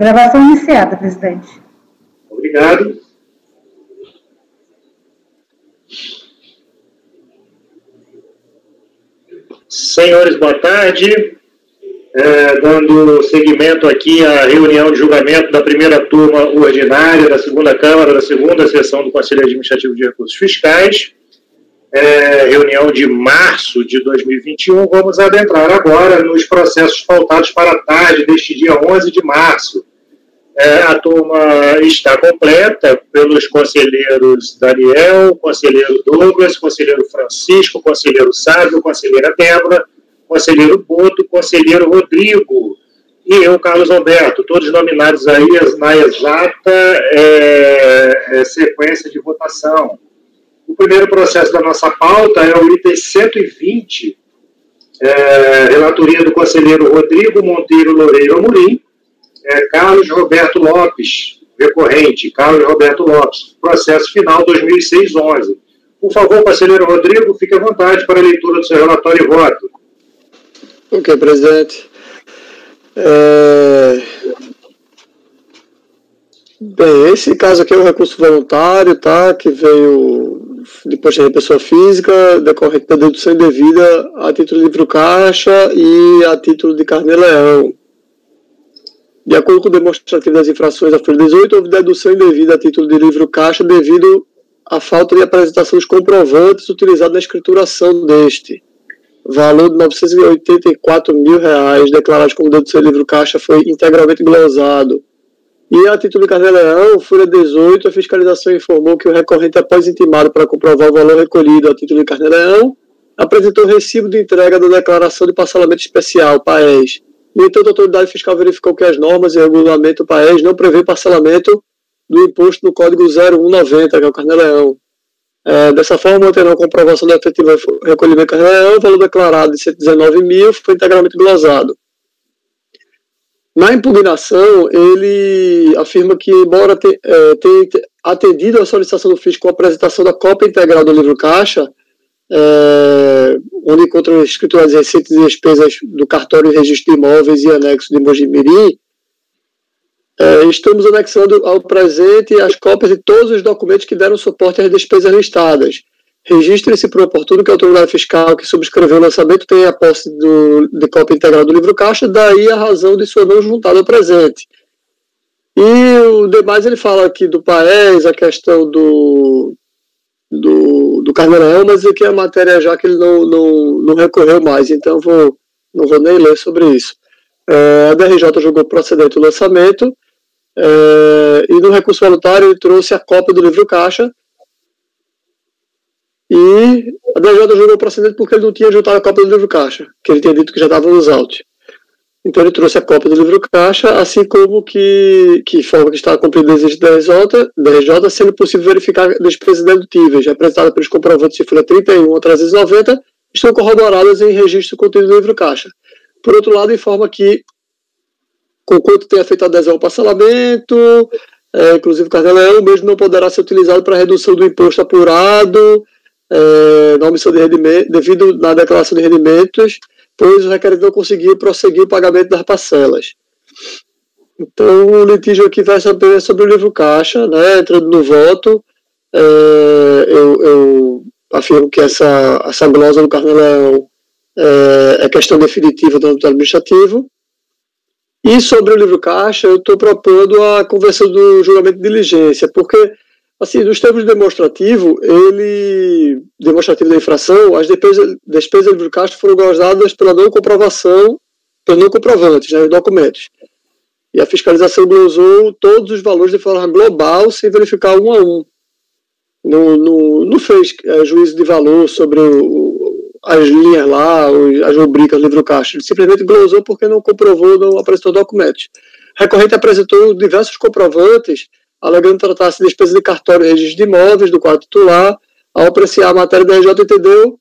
Gravação iniciada, presidente. Obrigado. Senhores, boa tarde. Dando seguimento aqui à reunião de julgamento da primeira turma ordinária da segunda Câmara, da segunda sessão do Conselho Administrativo de Recursos Fiscais. Reunião de março de 2021. Vamos adentrar agora nos processos pautados para a tarde deste dia 11 de março. A turma está completa pelos conselheiros Daniel, conselheiro Douglas, conselheiro Francisco, conselheiro Sábio, conselheira Débora, conselheiro Boto, conselheiro Rodrigo e eu, Carlos Alberto, todos nominados aí na exata sequência de votação. O primeiro processo da nossa pauta é o item 120, relatoria do conselheiro Rodrigo Monteiro Loureiro Amorim, Carlos Roberto Lopes, recorrente, Carlos Roberto Lopes, processo final 2006-11. Por favor, conselheiro Rodrigo, fique à vontade para a leitura do seu relatório e voto. Ok, presidente. Bem, esse caso aqui é um recurso voluntário, tá? Que veio depois de pessoa física, decorrente da dedução indevida a título de livro caixa e a título de carnê-leão. De acordo com o demonstrativo das infrações da folha 18, houve dedução indevida a título de livro caixa devido à falta de apresentação dos comprovantes utilizados na escrituração deste. Valor de R$ 984.000 declarados como dedução de livro caixa foi integralmente glosado. E a título de carnê-leão, folha 18, a fiscalização informou que o recorrente, após intimado para comprovar o valor recolhido a título de carnê-leão, apresentou recibo de entrega da declaração de parcelamento especial, PAES. No entanto, a autoridade fiscal verificou que as normas e regulamento PAES não prevê parcelamento do imposto no Código 0190, que é o carnê-leão. Dessa forma, mantendo a comprovação do efetivo recolhimento do carnê-leão, o valor declarado de R$ 119.000 foi integralmente glosado. Na impugnação, ele afirma que, embora tenha atendido a solicitação do fisco com a apresentação da cópia integral do livro caixa, onde encontra escrituras de receitas e despesas do cartório e registro de imóveis e anexo de Mojimirim, estamos anexando ao presente as cópias de todos os documentos que deram suporte às despesas listadas. Registre-se por oportuno que a autoridade fiscal que subscreveu o lançamento tenha a posse de cópia integral do livro caixa, daí a razão de sua não juntada ao presente. E o demais ele fala aqui do PAES, a questão do carnê-leão, mas aqui a matéria já que ele não recorreu mais, então não vou nem ler sobre isso. A DRJ julgou procedente o lançamento e no recurso voluntário ele trouxe a cópia do livro caixa e a DRJ julgou procedente porque ele não tinha juntado a cópia do livro caixa, que ele tinha dito que já estava nos autos. Então ele trouxe a cópia do livro caixa, assim como que forma que está cumprindo o exigente da DRJ, sendo possível verificar despesas dedutíveis, apresentadas pelos comprovantes de folha 31 a 390, estão corroboradas em registro contido no livro caixa. Por outro lado, informa que, conquanto tenha feito adesão ao parcelamento, inclusive o carnê-leão, o mesmo não poderá ser utilizado para redução do imposto apurado, na omissão de rendimento, devido na declaração de rendimentos, pois o requerente não conseguiu prosseguir o pagamento das parcelas. Então, o litígio aqui vai saber sobre o livro caixa, né? Entrando no voto, eu afirmo que essa glosa do carnê-leão é questão definitiva do âmbito administrativo. E sobre o livro caixa, eu estou propondo a conversão do julgamento de diligência, porque, assim, nos termos demonstrativo da infração, as despesas do livro caixa foram gozadas pela não comprovação, pelos não comprovantes, né, os documentos. E a fiscalização glosou todos os valores de forma global, sem verificar um a um. Não fez juízo de valor sobre as linhas lá, as rubricas do livro caixa. Ele simplesmente glosou porque não comprovou, não apresentou documentos. O recorrente apresentou diversos comprovantes, alegando tratar-se de despesa de cartório e registro de imóveis do quadro titular. Ao apreciar a matéria da RJ, entendeu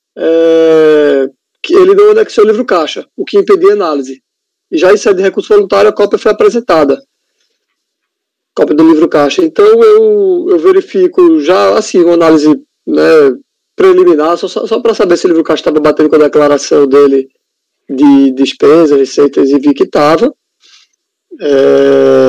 que ele não anexou o livro caixa, o que impedia a análise. E já em sede de recurso voluntário, a cópia foi apresentada. Cópia do livro caixa. Então, eu verifico já, assim, uma análise, né, preliminar, só para saber se o livro caixa estava batendo com a declaração dele de despesas, receitas, e vi que estava.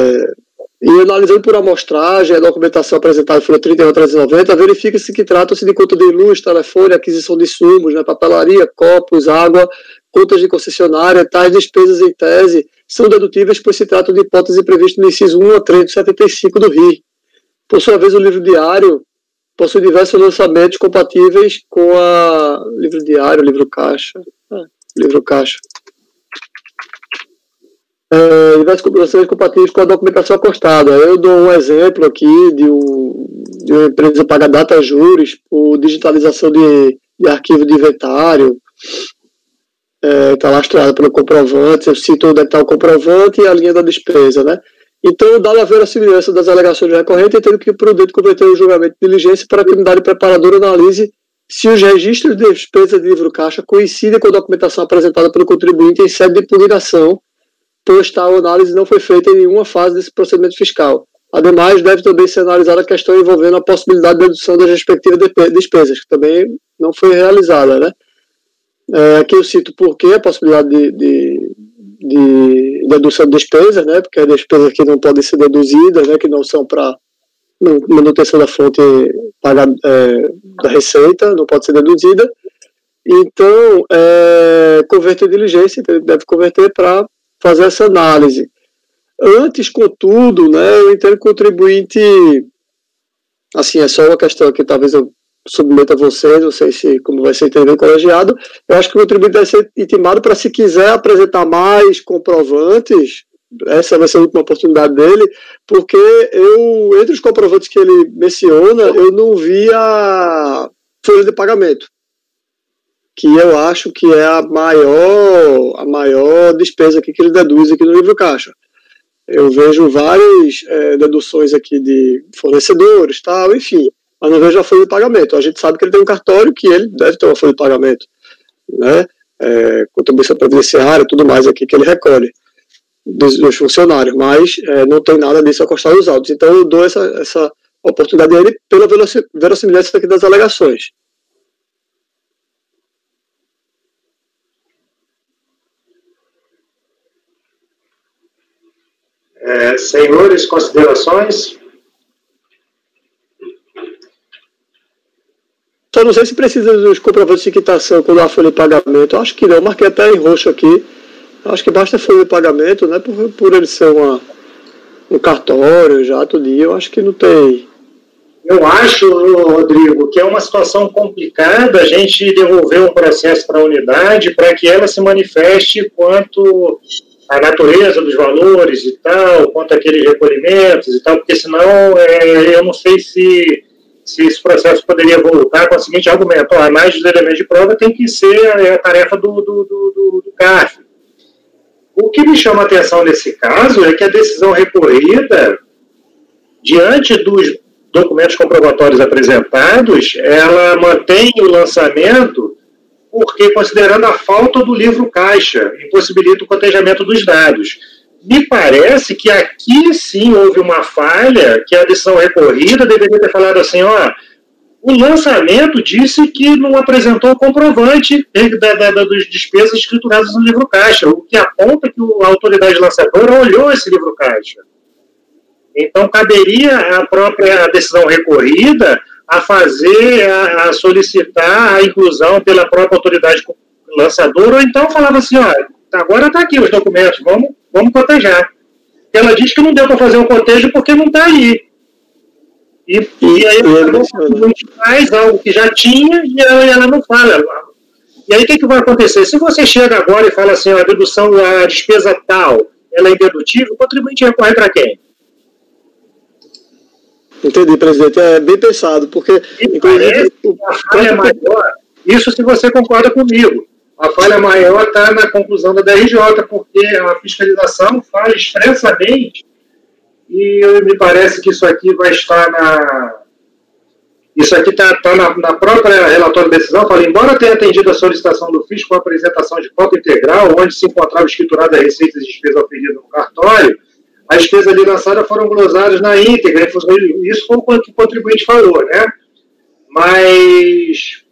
E analisando por amostragem, a documentação apresentada foi 31.390, verifica-se que trata-se de conta de luz, telefone, aquisição de insumos, né, papelaria, copos, água, contas de concessionária. Tais despesas em tese são dedutíveis, pois se trata de hipótese prevista no inciso 1 a 3 de 75 do RI. Por sua vez, o livro diário possui diversos lançamentos compatíveis com a livro diário, livro caixa, diversos lançamentos compatíveis com a documentação acostada. Eu dou um exemplo aqui de uma empresa que paga data juros por digitalização de arquivo de inventário, está lastrada pelo comprovante. Eu cito onde está o comprovante e a linha da despesa, né? Então, dada a verossimilhança das alegações do recorrente, entendo que o prudente cometeu o julgamento de diligência para que a unidade preparadora analise se os registros de despesa de livro caixa coincidem com a documentação apresentada pelo contribuinte em sede de impugnação, pois tal análise não foi feita em nenhuma fase desse procedimento fiscal. Ademais, deve também ser analisada a questão envolvendo a possibilidade de dedução das respectivas despesas, que também não foi realizada, né? Aqui eu cito por que a possibilidade de dedução de despesas, né? Porque as despesas que não podem ser deduzidas, né? Que não são para manutenção da fonte da receita, não pode ser deduzida. Então, converter diligência, deve converter para fazer essa análise. Antes, contudo, né, eu entendo que o contribuinte, assim, é só uma questão que talvez eu submeta a vocês, não sei se como vai ser entendido colegiado, eu acho que o contribuinte deve ser intimado para, se quiser apresentar mais comprovantes, essa vai ser a última oportunidade dele, porque entre os comprovantes que ele menciona, eu não vi a folha de pagamento, que eu acho que é a maior despesa aqui que ele deduz aqui no livro caixa. Eu vejo várias deduções aqui de fornecedores, tal, enfim, mas não vejo a folha de pagamento. A gente sabe que ele tem um cartório, que ele deve ter uma folha de pagamento, né? Contribuição previdenciária e tudo mais aqui que ele recolhe dos funcionários, mas não tem nada disso acostado aos autos. Então eu dou essa oportunidade a ele pela verossimilhança aqui das alegações. Senhores, considerações? Só não sei se precisa dos comprovantes de quitação quando há folha de pagamento. Eu acho que não, marquei até em roxo aqui. Eu acho que basta folha de pagamento, né? Por ele ser um cartório já, todo dia, eu acho que não tem. Eu acho, Rodrigo, que é uma situação complicada a gente devolver um processo para a unidade para que ela se manifeste quanto a natureza dos valores e tal, quanto aqueles recolhimentos e tal, porque senão eu não sei se esse processo poderia voltar com o seguinte argumento: a análise dos elementos de prova tem que ser a tarefa do CARF. O que me chama a atenção nesse caso é que a decisão recorrida, diante dos documentos comprobatórios apresentados, ela mantém o lançamento porque, considerando a falta do livro caixa, impossibilita o cotejamento dos dados. Me parece que aqui sim houve uma falha, que a decisão recorrida deveria ter falado assim, o lançamento disse que não apresentou o comprovante das despesas escrituradas no livro caixa, o que aponta que a autoridade lançadora olhou esse livro caixa. Então, caberia à própria decisão recorrida a solicitar a inclusão pela própria autoridade lançadora, ou então falava assim, agora está aqui os documentos, vamos cotejar. Ela diz que não deu para fazer um cotejo porque não está aí. E aí ela faz algo que já tinha e ela não fala. E aí o que vai acontecer? Se você chega agora e fala assim, a dedução, a despesa tal, ela é indedutível, o contribuinte recorre para quem? Entendi, presidente. É bem pensado, porque... Inclusive, a falha maior, isso se você concorda comigo, a falha maior está na conclusão da DRJ, porque a fiscalização fala expressamente, e me parece que isso aqui vai estar Isso aqui está na própria relatório de decisão, fala, embora tenha atendido a solicitação do fisco com a apresentação de cópia integral, onde se encontrava escriturada receitas e despesas oferidas no cartório, as despesas ali lançadas foram glosadas na íntegra. Isso foi o que o contribuinte falou, né? Mas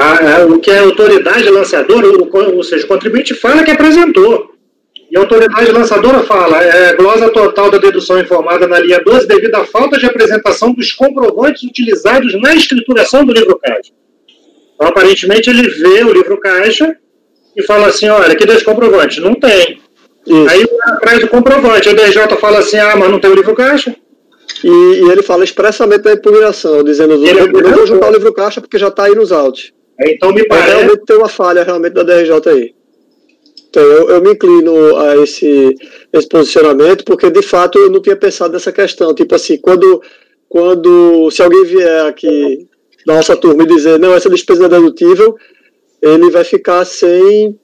O que a autoridade lançadora, ou seja, o contribuinte fala que apresentou. E a autoridade lançadora fala, glosa total da dedução informada na linha 12 devido à falta de apresentação dos comprovantes utilizados na escrituração do livro caixa. Então, aparentemente, ele vê o livro caixa e fala assim, olha, aqui dois comprovantes. Não tem. Isso. Aí traz o comprovante. A DRJ fala assim, mas não tem o livro caixa. E ele fala expressamente da impugnação, dizendo, eu não vou juntar o livro caixa porque já está aí nos autos. Então me parece... Realmente tem uma falha realmente da DRJ aí. Então eu me inclino a esse posicionamento, porque de fato eu não tinha pensado nessa questão. Tipo assim, se alguém vier aqui da nossa turma e dizer, não, essa despesa é dedutível, ele vai ficar sem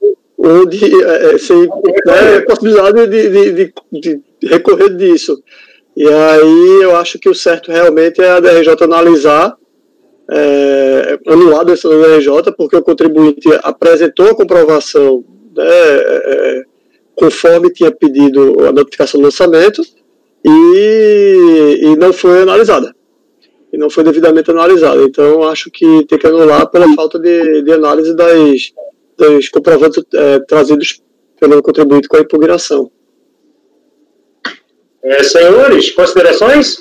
possibilidade de recorrer disso. E aí eu acho que o certo realmente é a DRJ analisar, anular a decisão da DRJ, porque o contribuinte apresentou a comprovação, né, conforme tinha pedido a notificação do lançamento e não foi analisada. E não foi devidamente analisada. Então acho que tem que anular pela falta de análise dos comprovantes trazidos pelo contribuinte com a impugnação. Senhores, considerações?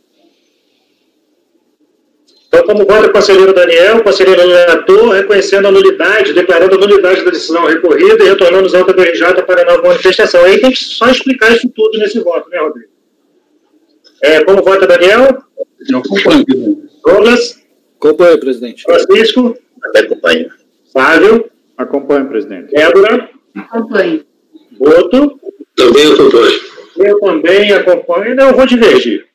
Então, como vota o conselheiro Daniel, o conselheiro relator, reconhecendo a nulidade, declarando a nulidade da decisão recorrida e retornando os autos da DRJ para nova manifestação. Aí tem que só explicar isso tudo nesse voto, né, Rodrigo? Como vota Daniel? Eu acompanho, presidente. Douglas? Acompanho, presidente. Francisco? Acompanho. Fábio? Acompanho, presidente. Débora? Acompanho. Boto? Também acompanho. Eu também acompanho. Não, eu vou divergir.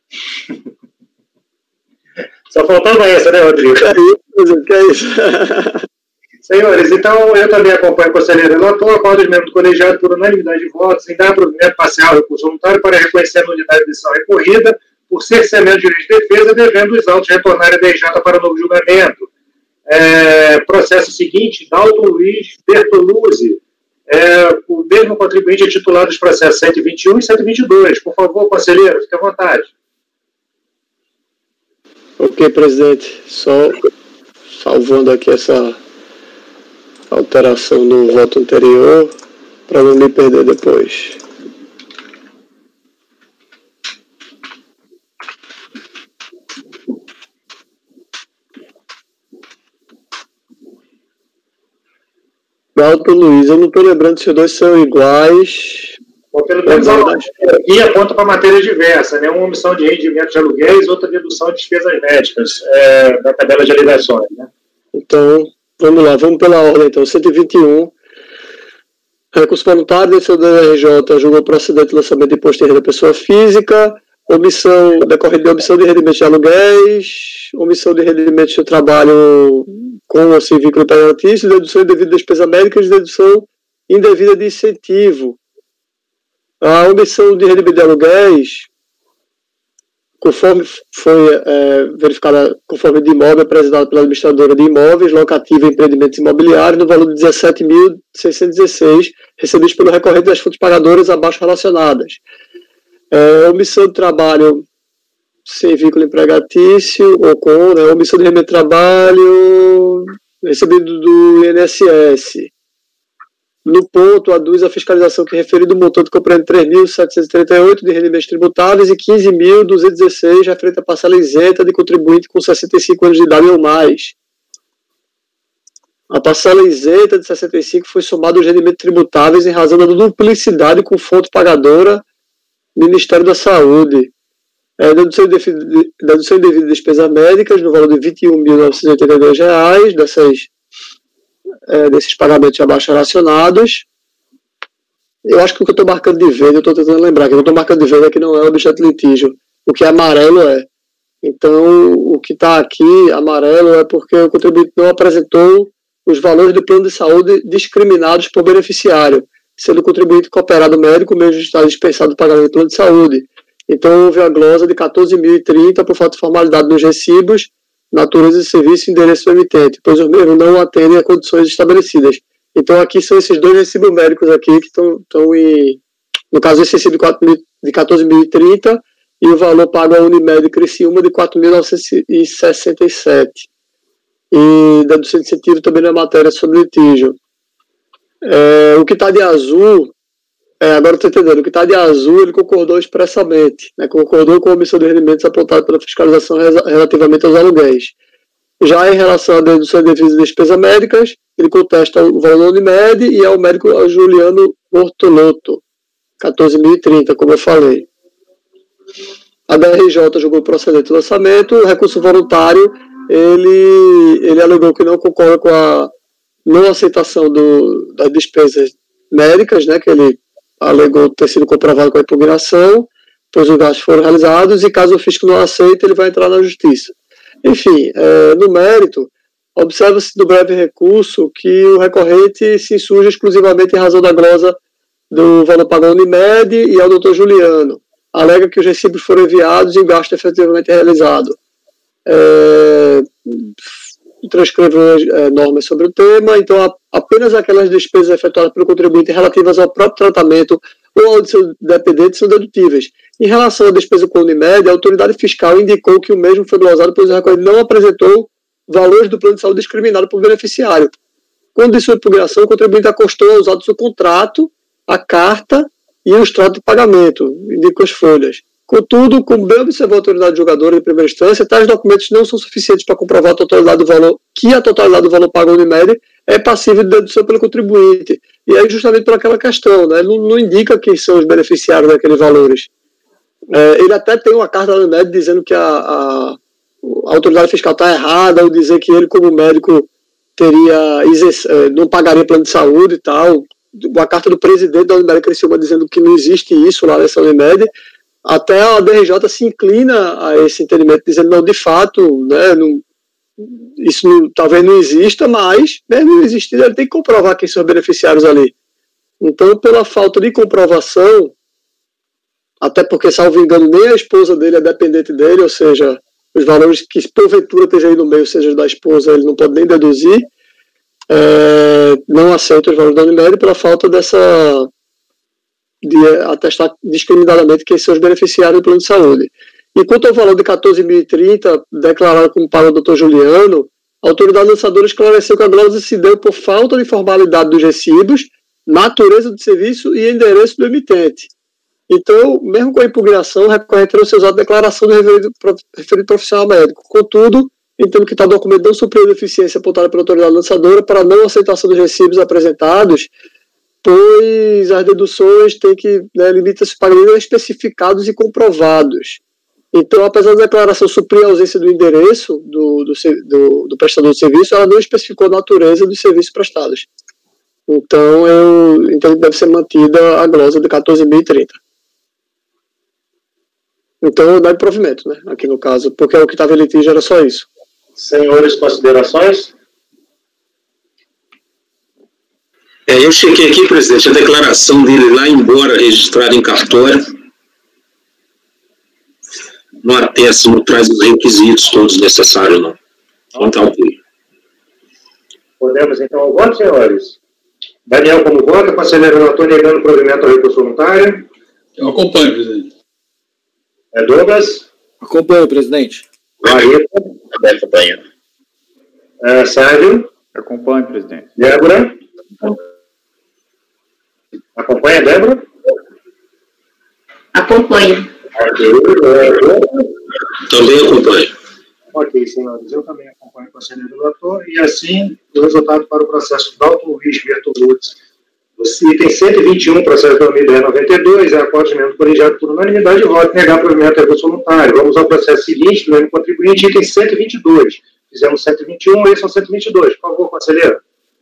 Só faltava essa, né, Rodrigo? Que é isso? Senhores, então eu também acompanho o conselheiro relator, acordo os membros do colegiado por unanimidade de votos em dar provimento parcial ao recurso voluntário para reconhecer a nulidade da decisão recorrida por cerceamento de direito de defesa, devendo os autos retornarem à DRJ para novo julgamento. Processo seguinte, Dalton Luiz Bertoluzzi. O mesmo contribuinte é titular dos processos 121 e 122. Por favor, conselheiro, fique à vontade. Ok, presidente. Só salvando aqui essa alteração no voto anterior, para não me perder depois. Dalton Luiz, eu não estou lembrando se os dois são iguais. Ou pelo menos aqui aponta para matéria diversa, né? Uma omissão de rendimento de aluguéis, outra dedução de despesas médicas da tabela de alegações, né? Então, vamos lá, vamos pela ordem. Então, 121. Recurso voluntário, decisão da DRJ julgou procedente lançamento de imposto de renda da pessoa física, omissão, decorrente de omissão de rendimento de aluguéis, omissão de rendimento de trabalho com ou sem vínculo empregatício, dedução indevida de despesa médica e dedução indevida de incentivo. A omissão de rendimento de aluguéis, conforme foi verificada, conforme de imóvel apresentado pela administradora de imóveis, locativa e empreendimentos imobiliários, no valor de 17.616, recebidos pelo recorrente das fontes pagadoras abaixo relacionadas. Omissão de trabalho sem vínculo empregatício, ou com, né, omissão de rendimento de trabalho recebido do INSS. No ponto, aduz a fiscalização que referido o montante compreende 3.738 de rendimentos tributáveis e 15.216 referente à parcela isenta de contribuinte com 65 anos de idade ou mais. A parcela isenta de 65 foi somada aos rendimentos tributáveis em razão da duplicidade com fonte pagadora Ministério da Saúde. Dedução indevida de despesas médicas no valor de R$ 21.982 desses pagamentos abaixo relacionados. Eu acho que o que eu estou marcando de verde, eu estou tentando lembrar que eu estou marcando de verde é que não é objeto de litígio. O que é amarelo é. Então, o que está aqui, amarelo, é porque o contribuinte não apresentou os valores do plano de saúde discriminados por beneficiário, sendo o contribuinte cooperado médico mesmo estado dispensado do pagamento do plano de saúde. Então, houve a glosa de 14.030 por falta de formalidade nos recibos, natureza de serviço e endereço do emitente, pois os mesmos não atendem a condições estabelecidas. Então, aqui são esses dois recibos médicos aqui que estão em... No caso, esse recibo de 14.030 e o valor pago à Unimed Criciúma de 4.967. e dedução de incentivo também na matéria sobre litígio. O que está de azul, agora estou entendendo, o que está de azul ele concordou expressamente, né, concordou com a omissão de rendimentos apontada pela fiscalização relativamente aos aluguéis. Já em relação à dedução de despesas médicas, ele contesta o valor da Unimed e ao médico Juliano Bortolotto, 14.030, como eu falei. A DRJ julgou procedente o lançamento, o recurso voluntário, ele alegou que não concorda com a não aceitação das despesas médicas, né, que ele alegou ter sido comprovado com a impugnação, pois os gastos foram realizados, e caso o fisco não aceite, ele vai entrar na justiça. Enfim, no mérito, observa-se do breve recurso que o recorrente se insurge exclusivamente em razão da glosa do valor pago à Unimed e ao Dr. Juliano. Alega que os recibos foram enviados e o gasto efetivamente realizado. Transcreveu normas sobre o tema, então apenas aquelas despesas efetuadas pelo contribuinte relativas ao próprio tratamento ou ao seu dependente são dedutíveis. Em relação à despesa com a Unimed, a autoridade fiscal indicou que o mesmo foi glosado, pois o recorrente não apresentou valores do plano de saúde discriminado por beneficiário. Quando de sua impugnação, o contribuinte acostou aos autos o contrato, a carta e o extrato de pagamento, indicam as folhas. Contudo, como bem observou a autoridade julgadora em primeira instância, tais documentos não são suficientes para comprovar a totalidade do valor pago à Unimed é passível de dedução pelo contribuinte. E aí justamente por aquela questão, né? Não indica quem são os beneficiários daqueles valores. Ele até tem uma carta da Unimed dizendo que a autoridade fiscal está errada, ou dizer que ele, como médico, não pagaria plano de saúde e tal. Uma carta do presidente da Unimed Criciúma dizendo que não existe isso lá nessa Unimed. Até a DRJ se inclina a esse entendimento, dizendo, não, de fato, né, talvez não exista, mas mesmo não existindo, ele tem que comprovar quem são os beneficiários ali. Então, pela falta de comprovação, até porque, salvo engano, nem a esposa dele é dependente dele, ou seja, os valores que porventura esteja aí no meio, seja da esposa, ele não pode nem deduzir, não aceita os valores da Unimed pela falta de atestar discriminadamente quem são os beneficiários do plano de saúde. E quanto ao valor de 14.030, declarado como pago ao Dr. Juliano, a autoridade lançadora esclareceu que a glosa se deu por falta de formalidade dos recibos, natureza do serviço e endereço do emitente. Então, mesmo com a impugnação, o recorrente terá usado a declaração do referido profissional médico. Contudo, entendo que tal documento não supriu a deficiência apontada pela autoridade lançadora para a não aceitação dos recibos apresentados, pois as deduções têm que, limitar-se para pagamentos especificados e comprovados. Então, apesar da declaração suprir a ausência do endereço do prestador de serviço, ela não especificou a natureza dos serviços prestados. Então, eu entendo que deve ser mantida a glosa de 14.030. Então, dá de provimento, né, aqui no caso, porque o que estava em litígio era só isso. Senhores, considerações? Eu chequei aqui, presidente, a declaração dele lá, embora registrada em cartório, não atesta, não traz os requisitos todos necessários, não. Então tá ok. Podemos, então, ao voto, senhores? Daniel, como vota? Conselheiro relator negando provimento ao recurso voluntário? Eu acompanho, presidente. Douglas? Acompanho, presidente. Marita? Acompanho. Sérgio? Acompanho, presidente. Débora? Acompanha, Débora? Acompanho. Também acompanho. Ok, senhores, eu também acompanho o conselheiro relator, e assim, o resultado para o processo Dalton Luiz Bertolucci, item 121, processo 2092, é acordamento colegiado por unanimidade de voto, negar provimento ao recurso voluntário. Vamos ao processo seguinte, do mesmo contribuinte, item 122. Fizemos 121, esse é o 122. Por favor, conselheiro.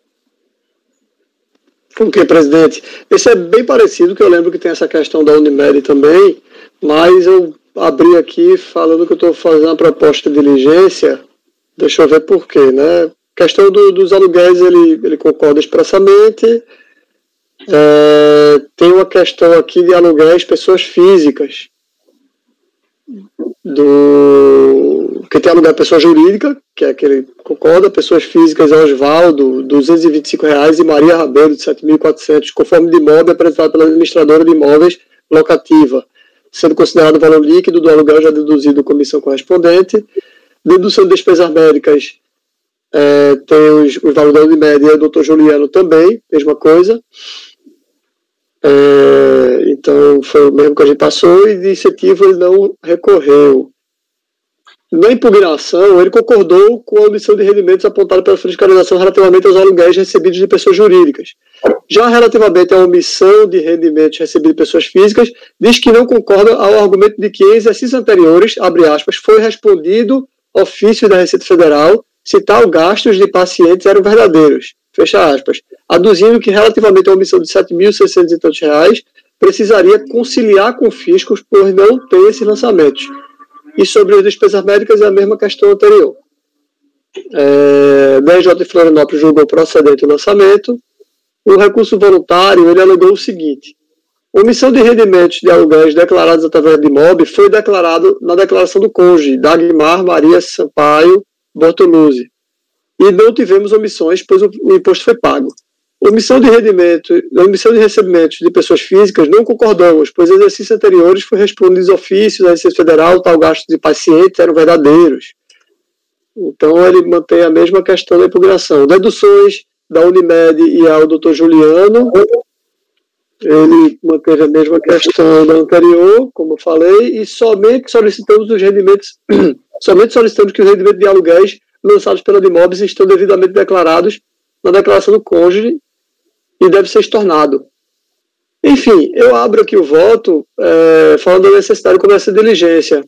Ok, presidente. Esse é bem parecido, que eu lembro que tem essa questão da Unimed também, mas eu abri aqui falando que eu estou fazendo a proposta de diligência, deixa eu ver por quê, né? Questão dos aluguéis, ele concorda expressamente. Tem uma questão aqui de aluguéis pessoas físicas, que tem aluguel pessoa jurídica, que é aquele concorda, pessoas físicas é Osvaldo, R$ 225, e Maria Rabeiro, de 7.400, conforme de imóvel apresentado pela administradora de imóveis locativa, sendo considerado o valor líquido do aluguel já deduzido da comissão correspondente. Dedução de despesas médicas Tem os valores da Unimed e o Dr. Juliano também, mesma coisa. Então, foi o mesmo que a gente passou, e de incentivo ele não recorreu. Na impugnação, ele concordou com a omissão de rendimentos apontada pela fiscalização relativamente aos aluguéis recebidos de pessoas jurídicas. Já relativamente à omissão de rendimentos recebidos de pessoas físicas, diz que não concorda ao argumento de que em exercícios anteriores, abre aspas, foi respondido ofício da Receita Federal se tal gastos de pacientes eram verdadeiros, fecha aspas, aduzindo que relativamente à omissão de R$ 7.600 e tantos reais, precisaria conciliar com fiscos por não ter esses lançamentos. E sobre as despesas médicas é a mesma questão anterior. DRJ de Florianópolis julgou procedente o lançamento. O recurso voluntário, ele alegou o seguinte: omissão de rendimentos de aluguéis declarados através de IMOB foi declarado na declaração do cônjuge, Dagmar Maria Sampaio Bortoluzzi. E não tivemos omissões, pois o imposto foi pago. Omissão de recebimentos de pessoas físicas não concordamos, pois exercícios anteriores foi respondidos ofícios da Receita Federal, tal gasto de pacientes eram verdadeiros. Então ele mantém a mesma questão da impugnação. Deduções da Unimed e ao Dr. Juliano, ele manteve a mesma questão da anterior, como eu falei, e somente solicitamos os rendimentos, somente solicitamos que os rendimentos de aluguéis lançados pela Dimobis estão devidamente declarados na declaração do cônjuge e deve ser estornado. Enfim, eu abro aqui o voto falando da necessidade de começar a diligência.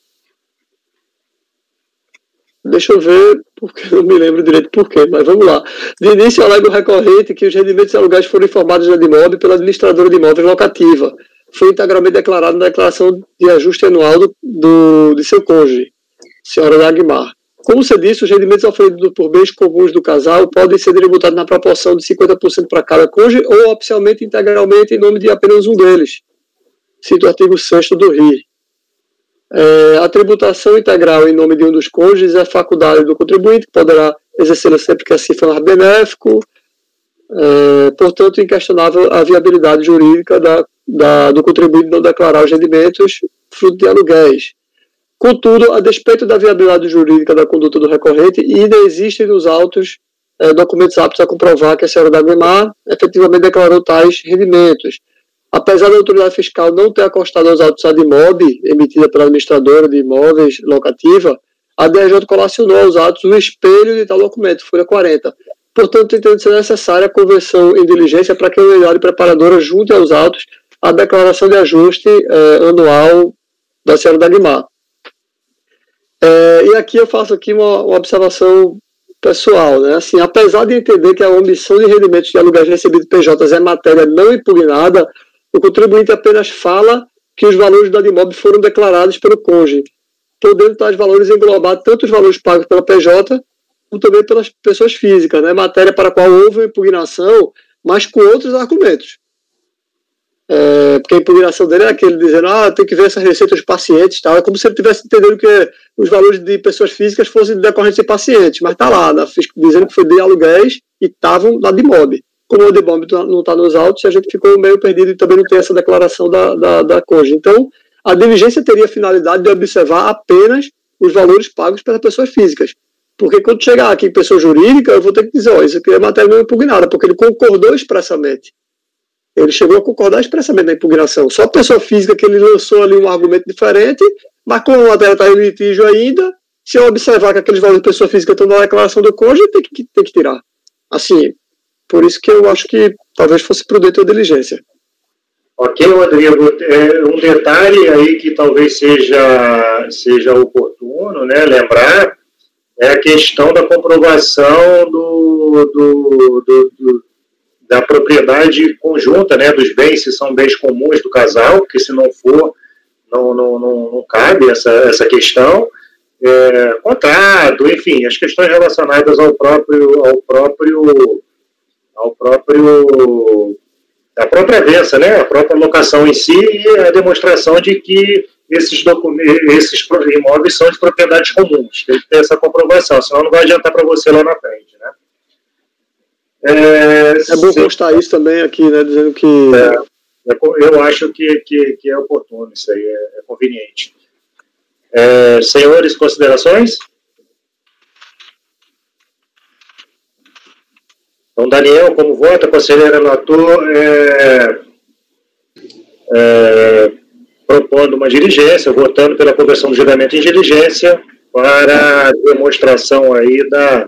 Deixa eu ver, porque não me lembro direito por quê, mas vamos lá. De início, alega o recorrente que os rendimentos e aluguéis foram informados na Dimobis pela administradora de imóveis locativa. Foi integralmente declarado na declaração de ajuste anual de seu cônjuge, senhora Dagmar. Como você disse, os rendimentos oferecidos por bens comuns do casal podem ser tributados na proporção de 50% para cada cônjuge ou, opcionalmente, integralmente em nome de apenas um deles. Cito o artigo 6º do RI. A tributação integral em nome de um dos cônjuges é faculdade do contribuinte, que poderá exercê-la sempre que assim for benéfico. Portanto, inquestionável a viabilidade jurídica do contribuinte não declarar os rendimentos fruto de aluguéis. Contudo, a despeito da viabilidade jurídica da conduta do recorrente, ainda existem nos autos documentos aptos a comprovar que a senhora Dagmar efetivamente declarou tais rendimentos. Apesar da autoridade fiscal não ter acostado aos autos a Dimobis, emitida pela administradora de imóveis locativa, a DRJ colacionou aos autos o espelho de tal documento, folha 40. Portanto, entende ser necessária a conversão em diligência para que a unidade preparadora junte aos autos a declaração de ajuste anual da senhora Dagmar. E aqui eu faço aqui uma observação pessoal, né? Assim, apesar de entender que a omissão de rendimentos de aluguéis recebidos PJs é matéria não impugnada, o contribuinte apenas fala que os valores da Dimobis foram declarados pelo cônjuge, podendo tais valores englobar tanto os valores pagos pela PJ, como também pelas pessoas físicas, né? Matéria para a qual houve uma impugnação, mas com outros argumentos. Porque a impugnação dele é aquele dizendo, tem que ver essas receitas dos pacientes, tal. É como se ele estivesse entendendo que os valores de pessoas físicas fossem decorrentes de pacientes, mas está lá, dizendo que foi de aluguéis e estavam na Dimobis. Como o Dimobis não está nos autos, a gente ficou meio perdido e também não tem essa declaração da cônjuge. Então, a diligência teria a finalidade de observar apenas os valores pagos pelas pessoas físicas. Porque quando chegar aqui em pessoa jurídica, eu vou ter que dizer, isso aqui é matéria não impugnada, porque ele concordou expressamente. Ele chegou a concordar expressamente na impugnação. Só a pessoa física que ele lançou ali um argumento diferente, mas como a matéria está em litígio ainda, se eu observar que aqueles valores de pessoa física estão na declaração do cônjuge, tem que tirar. Assim, por isso que eu acho que talvez fosse prudente a diligência. Ok, Rodrigo. Um detalhe aí que talvez seja oportuno, né, lembrar, é a questão da comprovação da propriedade conjunta, né, dos bens, se são bens comuns do casal, porque se não for, não cabe essa questão. Contrato, enfim, as questões relacionadas à própria vença, né, a própria locação em si e a demonstração de que esses imóveis são de propriedades comuns. Tem que ter essa comprovação, senão não vai adiantar para você lá na frente, né? É bom constar isso também aqui, né, dizendo que... eu acho que é oportuno, isso aí é conveniente. Senhores, considerações? Então, Daniel, como vota, conselheiro relator, propondo uma diligência, votando pela conversão do julgamento em diligência para demonstração aí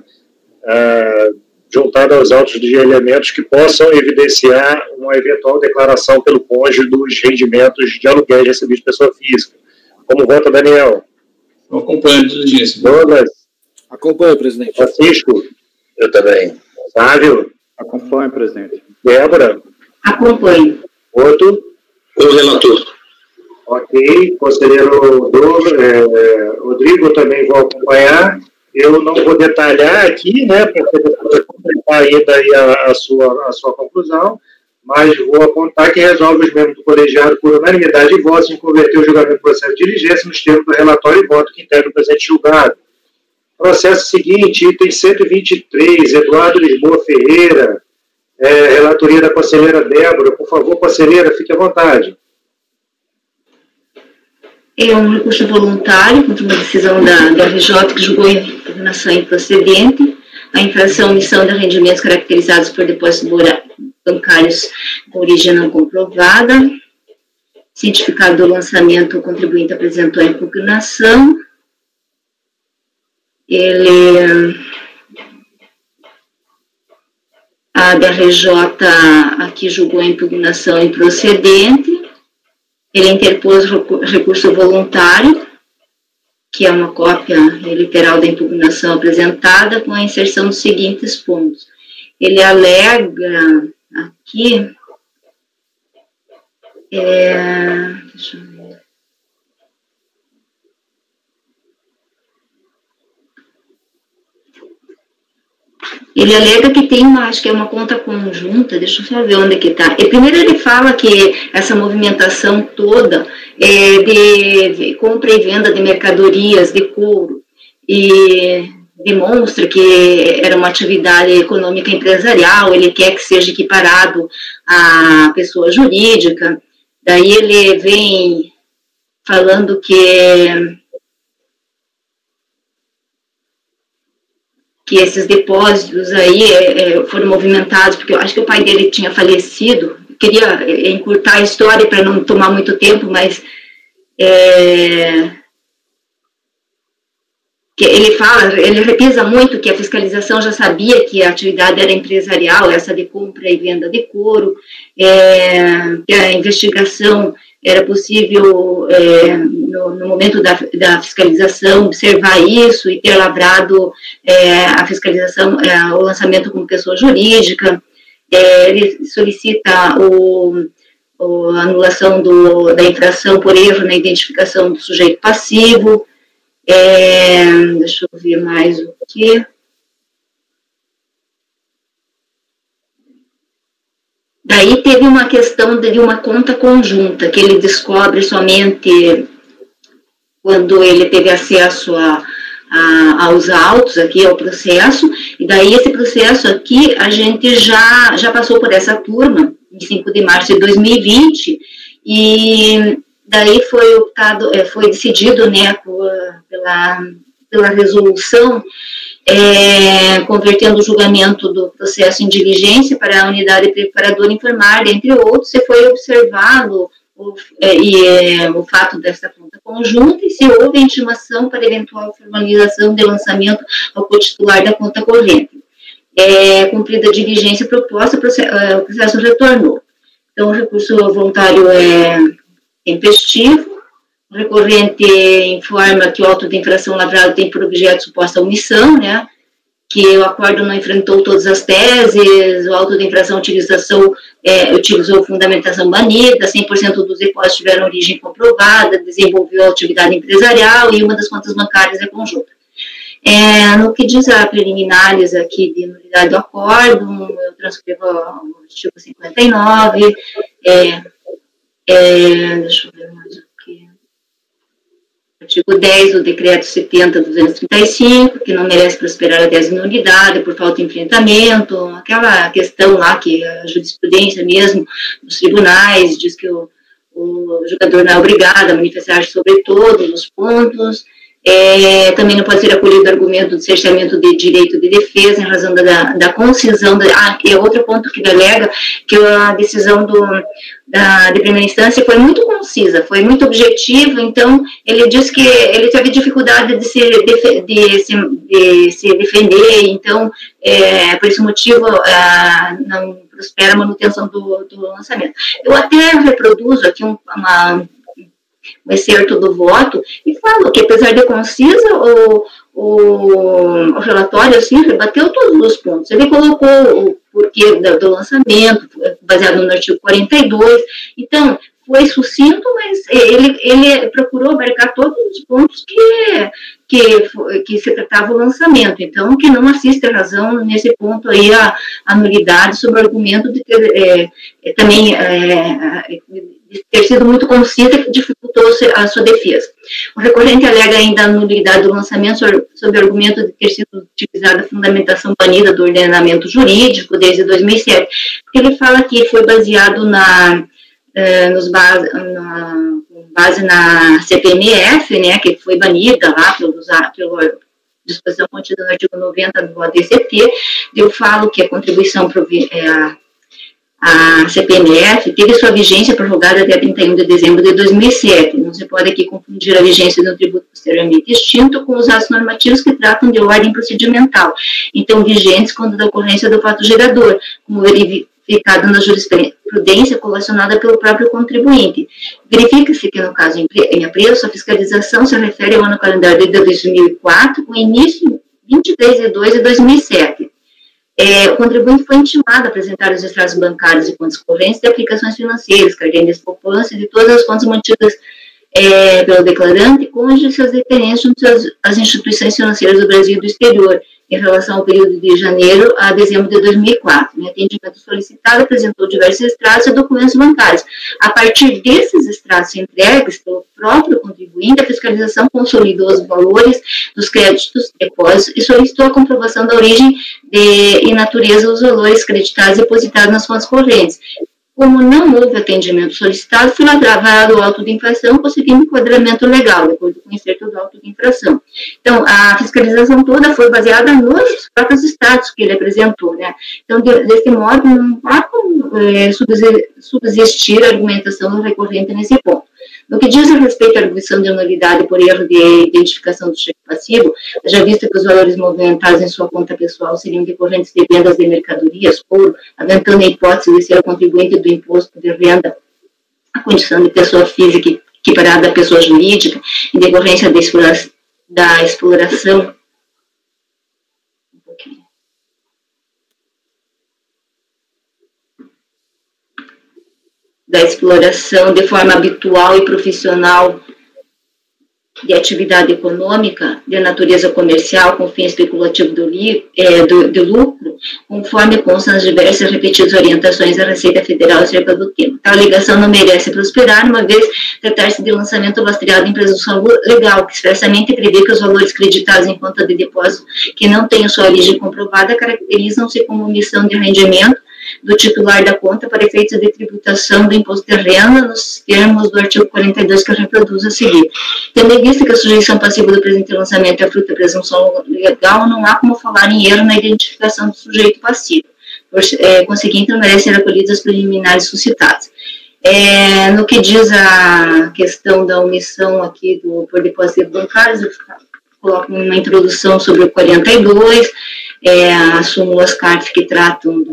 juntada aos autos de elementos que possam evidenciar uma eventual declaração pelo cônjuge dos rendimentos de aluguéis recebidos de pessoa física. Como vota, Daniel? Eu acompanho a diligência. Douglas? Acompanho, presidente. Francisco? Eu também. Sávio? Acompanho, presidente. Débora? Acompanho. Outro? O relator. Ok. Conselheiro Rodrigo, eu também vou acompanhar. Eu não vou detalhar aqui, né, porque depois completar ainda aí a sua conclusão, mas vou apontar que resolve os membros do colegiado por unanimidade de votos em converter o julgamento do processo de diligência nos termos do relatório e voto que integra o presente julgado. Processo seguinte, item 123, Eduardo Lisboa Ferreira, relatoria da conselheira Débora. Por favor, conselheira, fique à vontade. É um recurso voluntário contra uma decisão da RJ que julgou impugnação improcedente, a infração à omissão de rendimentos caracterizados por depósitos bancários com origem não comprovada. Cientificado do lançamento, o contribuinte apresentou a impugnação. A DRJ aqui julgou a impugnação improcedente. Ele interpôs recurso voluntário, que é uma cópia literal da impugnação apresentada, com a inserção dos seguintes pontos. Ele alega aqui, deixa eu ver. Ele alega que tem acho que é uma conta conjunta, deixa eu só ver onde que está. Primeiro ele fala que essa movimentação toda é de compra e venda de mercadorias de couro e demonstra que era uma atividade econômica empresarial, ele quer que seja equiparado à pessoa jurídica. Daí ele vem falando que esses depósitos aí foram movimentados, porque eu acho que o pai dele tinha falecido. Eu queria encurtar a história para não tomar muito tempo, mas que ele repisa muito que a fiscalização já sabia que a atividade era empresarial, essa de compra e venda de couro, que a investigação era possível, no momento da fiscalização, observar isso e ter lavrado a fiscalização, o lançamento como pessoa jurídica. Ele solicita a anulação da infração por erro na identificação do sujeito passivo. Deixa eu ver mais o que. Daí teve uma questão de uma conta conjunta, que ele descobre somente quando ele teve acesso aos autos, aqui ao processo, e daí esse processo aqui, a gente já passou por essa turma, em 5 de março de 2020, e daí foi decidido, né, pela resolução, convertendo o julgamento do processo em diligência para a unidade preparadora enfermária, entre outros, se foi observado o fato dessa conta conjunta e se houve intimação para eventual formalização de lançamento ao cotitular da conta corrente. Cumprida a diligência proposta, o processo retornou. Então, o recurso voluntário é tempestivo. O recorrente informa que o auto de infração lavrado tem por objeto suposta omissão, né, que o acordo não enfrentou todas as teses, o auto de infração utilizou fundamentação banida, 100% dos depósitos tiveram origem comprovada, desenvolveu atividade empresarial e uma das contas bancárias é conjunta. No que diz a preliminares aqui de nulidade do acordo, eu transcrevo o artigo 59, deixa eu ver mais o que. Artigo 10 do decreto 70.235, que não merece prosperar a desinunidade por falta de enfrentamento, aquela questão lá que a jurisprudência mesmo dos tribunais diz que o jogador não é obrigado a manifestar sobre todos os pontos. Também não pode ser acolhido o argumento do cerceamento de direito de defesa em razão da concisão. É outro ponto que ele alega, que a decisão de primeira instância foi muito concisa, foi muito objetiva. Então ele diz que ele teve dificuldade de se defender, então por esse motivo não prospera a manutenção do lançamento. Eu até reproduzo aqui um excerto do voto e falo que, apesar de concisa, o relatório assim, rebateu todos os pontos. Ele colocou o porquê do lançamento, baseado no artigo 42, então foi sucinto, mas ele procurou abarcar todos os pontos que se tratava o lançamento, então que não assiste a razão nesse ponto aí a nulidade sobre o argumento de ter também ter sido muito concisa, que dificultou a sua defesa. O recorrente alega ainda a nulidade do lançamento sob o argumento de ter sido utilizada a fundamentação banida do ordenamento jurídico desde 2007, porque ele fala que foi baseado com base na CPMF, né, que foi banida lá pela disposição contida no artigo 90 do ADCT. Eu falo que a contribuição a CPMF teve sua vigência prorrogada até 31 de dezembro de 2007. Não se pode aqui confundir a vigência de um tributo posteriormente extinto com os atos normativos que tratam de ordem procedimental, então vigentes quando da ocorrência do fato gerador, como verificado na jurisprudência colacionada pelo próprio contribuinte. Verifica-se que, no caso em apreço, a fiscalização se refere ao ano calendário de 2004, com início em 23 de 2 de 2007. O contribuinte foi intimado a apresentar os extratos bancários e contas correntes de aplicações financeiras, carteiras de poupança e de todas as contas mantidas pelo declarante, cônjuge e seus dependentes junto às instituições financeiras do Brasil e do exterior, em relação ao período de janeiro a dezembro de 2004. Em atendimento solicitado, apresentou diversos extratos e documentos bancários. A partir desses extratos entregues pelo próprio contribuinte, a fiscalização consolidou os valores dos créditos, depósitos e solicitou a comprovação da origem e natureza dos valores creditados e depositados nas contas correntes. Como não houve atendimento solicitado, foi lavado o auto de infração, conseguindo enquadramento legal, de acordo com o incerto do auto de infração. Então, a fiscalização toda foi baseada nos próprios estados que ele apresentou, né? Então, desse modo, não há como subsistir a argumentação do recorrente nesse ponto. No que diz respeito à arguição de nulidade por erro de identificação do cheque passivo, já visto que os valores movimentados em sua conta pessoal seriam decorrentes de vendas de mercadorias, couro, aventando a hipótese de ser o contribuinte do imposto de renda a condição de pessoa física equiparada à pessoa jurídica, em decorrência da exploração. Da exploração de forma habitual e profissional de atividade econômica de natureza comercial com fim especulativo do lucro, conforme constam nas diversas repetidas orientações da Receita Federal acerca do tema. Tal alegação não merece prosperar, uma vez tratar-se de lançamento lastreado em presunção legal, que expressamente prevê que os valores creditados em conta de depósito que não tenham sua origem comprovada caracterizam-se como omissão de rendimento do titular da conta para efeitos de tributação do imposto de renda nos termos do artigo 42 que eu reproduzo a seguir. Tendo em vista que a sujeição passiva do presente lançamento é fruto da presunção legal, não há como falar em erro na identificação do sujeito passivo. Por conseguinte, não merecem ser acolhidas as preliminares suscitadas. No que diz a questão da omissão aqui por depósito bancário, eu coloco uma introdução sobre o 42, assumo as cartas que tratam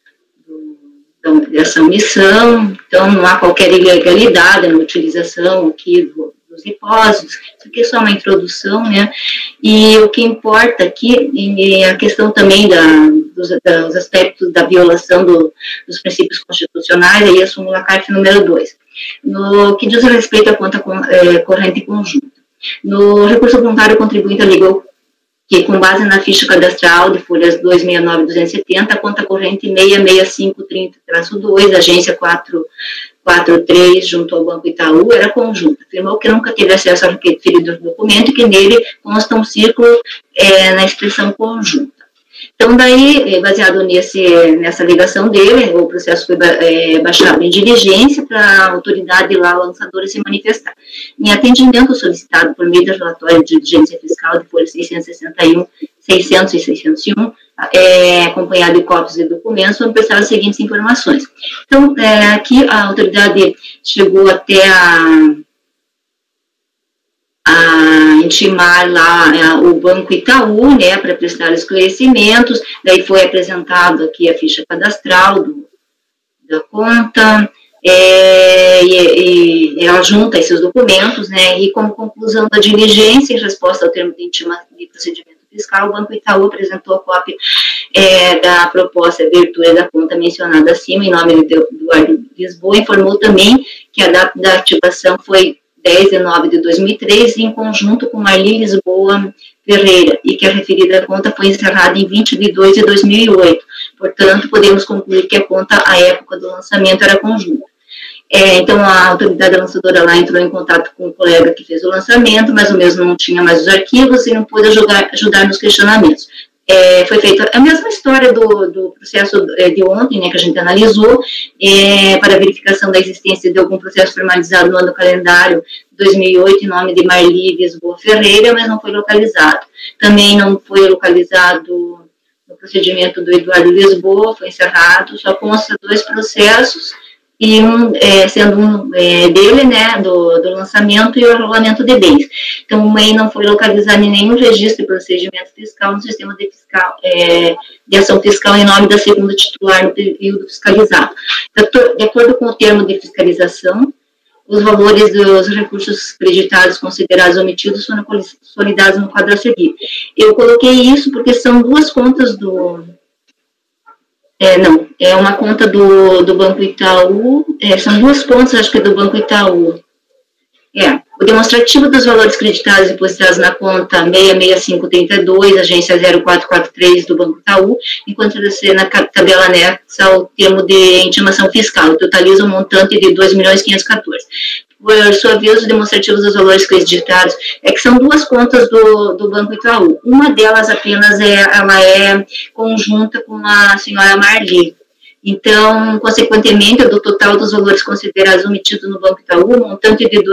dessa omissão, então não há qualquer ilegalidade na utilização aqui dos depósitos, isso aqui é só uma introdução, né, e o que importa aqui é a questão também dos aspectos da violação dos princípios constitucionais, aí assumo a carta número 2. No que diz respeito à conta corrente conjunta, no recurso voluntário, o contribuinte alegou que, com base na ficha cadastral de folhas 269 e 270, a conta corrente 66530-2, agência 443, junto ao Banco Itaú, era conjunta. Afirmou que nunca teve acesso ao referido documento e que nele consta um círculo na expressão conjunta. Então, daí, baseado nessa ligação dele, o processo foi baixado em diligência para a autoridade lá, lançadora, se manifestar. Em atendimento solicitado por meio do relatório de diligência fiscal de folha 661, 600 e 601, acompanhado de cópias de documentos, foram prestadas as seguintes informações. Então, aqui a autoridade chegou até a intimar lá o Banco Itaú, né, para prestar esclarecimentos, daí foi apresentado aqui a ficha cadastral da conta, e ela junta esses documentos, né, e como conclusão da diligência, em resposta ao termo de intimação de procedimento fiscal, o Banco Itaú apresentou a cópia da proposta de abertura da conta mencionada acima, em nome de Eduardo Lisboa, informou também que a data da ativação foi 10 de 9 de 2003, em conjunto com Marli Lisboa Ferreira, e que a referida conta foi encerrada em 20 de 2 de 2008. Portanto, podemos concluir que a conta, à época do lançamento, era conjunta. Então, a autoridade lançadora lá entrou em contato com o colega que fez o lançamento, mas o mesmo não tinha mais os arquivos e não pôde ajudar nos questionamentos. Foi feita a mesma história do processo de ontem, né, que a gente analisou, para verificação da existência de algum processo formalizado no ano calendário 2008, em nome de Marli Lisboa Ferreira, mas não foi localizado. Também não foi localizado no procedimento do Eduardo Lisboa, foi encerrado, só consta 2 processos, e sendo um dele, né, do lançamento e o arrolamento de bens. Então, o MEI não foi localizado em nenhum registro de procedimento fiscal no sistema de ação fiscal em nome da segunda titular no período fiscalizado. De acordo com o termo de fiscalização, os valores dos recursos creditados considerados omitidos foram consolidados no quadro a seguir. Eu coloquei isso porque são 2 contas não, é uma conta do Banco Itaú, são 2 contas, acho que é do Banco Itaú. O demonstrativo dos valores creditados e depositados na conta 66532, agência 0443 do Banco Itaú, encontra-se na tabela anexa ao termo de intimação fiscal, totaliza um montante de 2.514.000. Por sua vez, os demonstrativos dos valores creditados que são 2 contas do Banco Itaú. Uma delas apenas ela é conjunta com a senhora Marli. Então, consequentemente, do total dos valores considerados omitidos no Banco Itaú, o montante de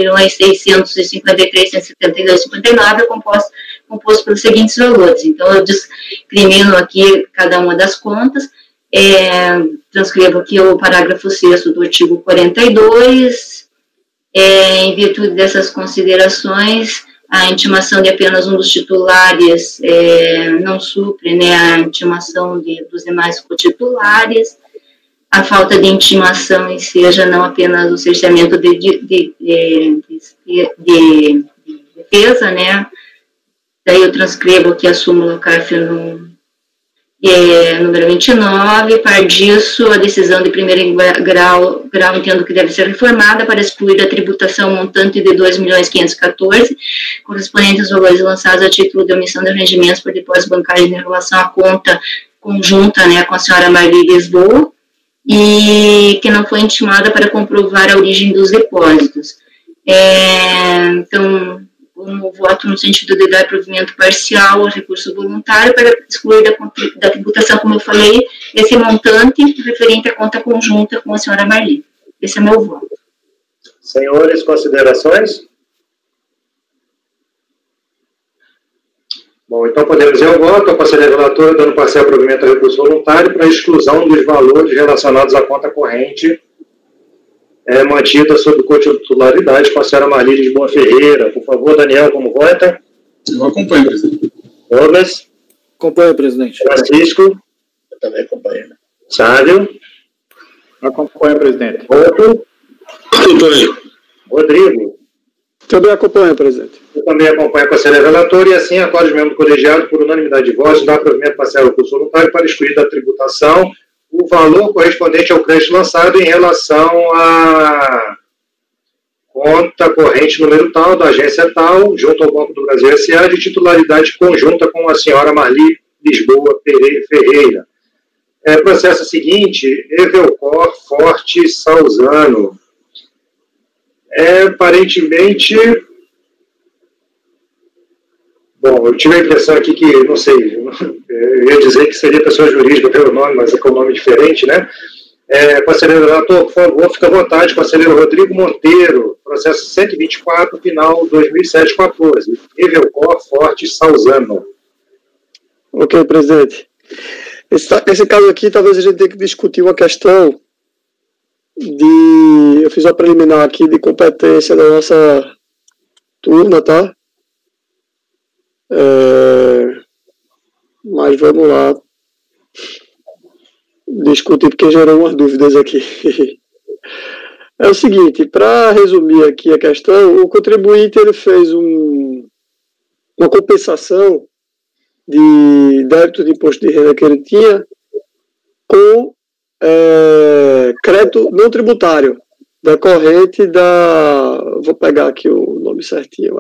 2.653.172,59 é composto pelos seguintes valores. Então, eu discrimino aqui cada uma das contas, transcrevo aqui o parágrafo 6º do artigo 42, em virtude dessas considerações, a intimação de apenas um dos titulares não supre, né, a intimação dos demais cotitulares, a falta de intimação enseja não apenas o cerceamento de defesa, né, daí eu transcrevo aqui a súmula CARF número 29, par disso, a decisão de primeiro grau entendo que deve ser reformada para excluir da tributação montante de 2.514.000, correspondente aos valores lançados a título de omissão de rendimentos por depósitos bancários em relação à conta conjunta, né, com a senhora Marli Lisboa, e que não foi intimada para comprovar a origem dos depósitos. Então, como voto no sentido de dar provimento parcial ao recurso voluntário para excluir da tributação, como eu falei, esse montante referente à conta conjunta com a senhora Marli. Esse é meu voto. Senhores, considerações? Bom, então podemos ir ao voto. A conselheira relatora dando parcial provimento ao recurso voluntário para exclusão dos valores relacionados à conta corrente mantida sob cotitularidade com a senhora Marli Lisboa Ferreira. Por favor, Daniel, como vota? Eu acompanho, presidente. Douglas? Acompanho, presidente. Francisco? Eu também acompanho. Sávio? Acompanho, presidente. Outro? Acompanho. Rodrigo? Também acompanho, presidente. Eu também acompanho a conselheira relatora e assim acordo os membros do colegiado por unanimidade de votos dar provimento parcial ao recurso voluntário para excluir da tributação o valor correspondente ao crédito lançado em relação à conta corrente número tal, da agência tal, junto ao Banco do Brasil S.A., de titularidade conjunta com a senhora Marli Lisboa Ferreira. Processo seguinte, Evelcor Forte Salzano. Aparentemente, Bom, eu tive a impressão aqui que, não sei, eu ia dizer que seria pessoa jurídica pelo nome, mas é com um nome diferente, né? Conselheiro relator, por favor, fica à vontade, conselheiro Rodrigo Monteiro, processo 124, final 2007-14, nível COR Forte Salzano. Ok, presidente. Esse caso aqui, talvez a gente tenha que discutir uma questão eu fiz uma preliminar aqui de competência da nossa turma, tá? Mas vamos lá discutir, porque gerou umas dúvidas aqui. É o seguinte, para resumir aqui a questão, o contribuinte ele fez uma compensação de débito de imposto de renda que ele tinha com crédito não tributário, decorrente vou pegar aqui o nome certinho,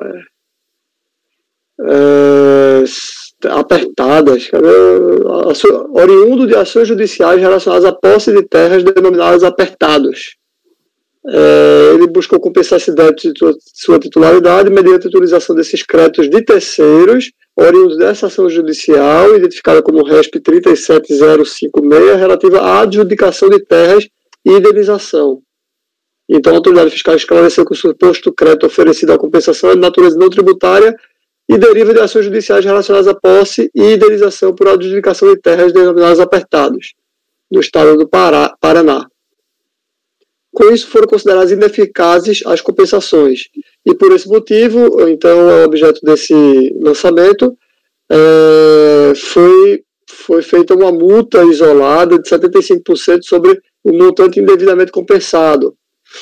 apertadas, oriundo de ações judiciais relacionadas à posse de terras denominadas apertados. Ele buscou compensar esse débito de sua titularidade mediante a utilização desses créditos de terceiros, oriundos dessa ação judicial, identificada como RESP 37056, relativa à adjudicação de terras e indenização. Então, a autoridade fiscal esclareceu que o suposto crédito oferecido à compensação é de natureza não tributária e deriva de ações judiciais relacionadas à posse e indenização por adjudicação de terras denominadas apertados, no estado do Paraná. Com isso, foram consideradas ineficazes as compensações. E por esse motivo, então, o objeto desse lançamento foi feita uma multa isolada de 75% sobre o montante indevidamente compensado.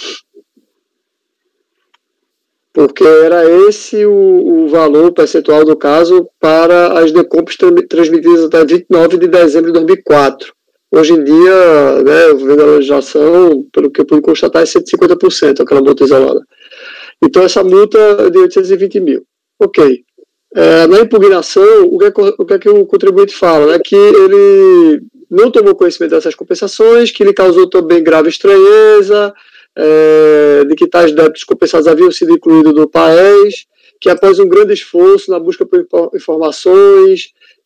Porque era esse o valor percentual do caso para as decompras transmitidas até 29 de dezembro de 2004. Hoje em dia, né, vendo a legislação, pelo que eu pude constatar, é 150%, aquela multa isolada. Então, essa multa é de 820 mil. Ok. Na impugnação, o que é que o contribuinte fala? Que ele não tomou conhecimento dessas compensações, que lhe causou também grave estranheza, de que tais débitos compensados haviam sido incluídos no PAES, que após um grande esforço na busca por informações,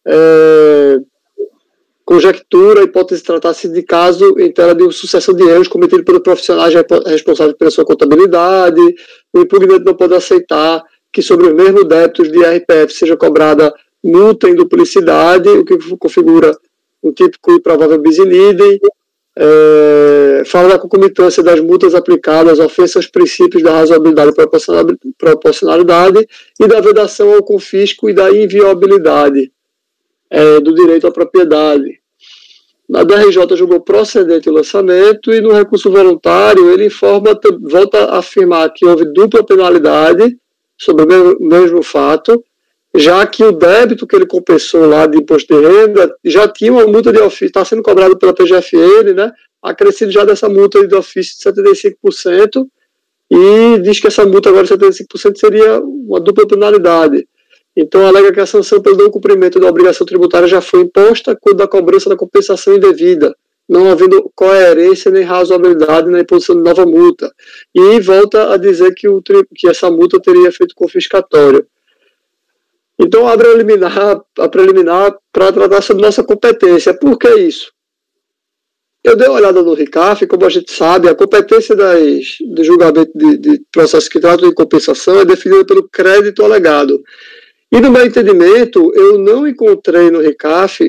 conjectura, a hipótese tratasse de caso em tela de uma sucessão de erros cometidos pelos profissionais responsáveis pela sua contabilidade. O impugnante não pode aceitar que sobre os mesmos débitos de RPF seja cobrada multa em duplicidade, o que configura um típico e provável bis in idem. Fala da concomitância das multas aplicadas, ofensa aos princípios da razoabilidade e proporcionalidade e da vedação ao confisco e da inviolabilidade do direito à propriedade. Na DRJ julgou procedente o lançamento e no recurso voluntário ele volta a afirmar que houve dupla penalidade sobre o mesmo fato, já que o débito que ele compensou lá de imposto de renda já tinha uma multa de ofício, está sendo cobrado pela PGFN, né, acrescido já dessa multa de ofício de 75%, e diz que essa multa agora de 75% seria uma dupla penalidade. Então, alega que a sanção pelo não cumprimento da obrigação tributária já foi imposta quando a cobrança da compensação indevida, não havendo coerência nem razoabilidade na imposição de nova multa. E volta a dizer que essa multa teria efeito confiscatório. Então, a preliminar para tratar sobre nossa competência. Por que isso? Eu dei uma olhada no RICAF, como a gente sabe, a competência do julgamento de processos que tratam de compensação é definida pelo crédito alegado. E no meu entendimento, eu não encontrei no RICAF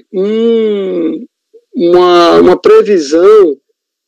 uma previsão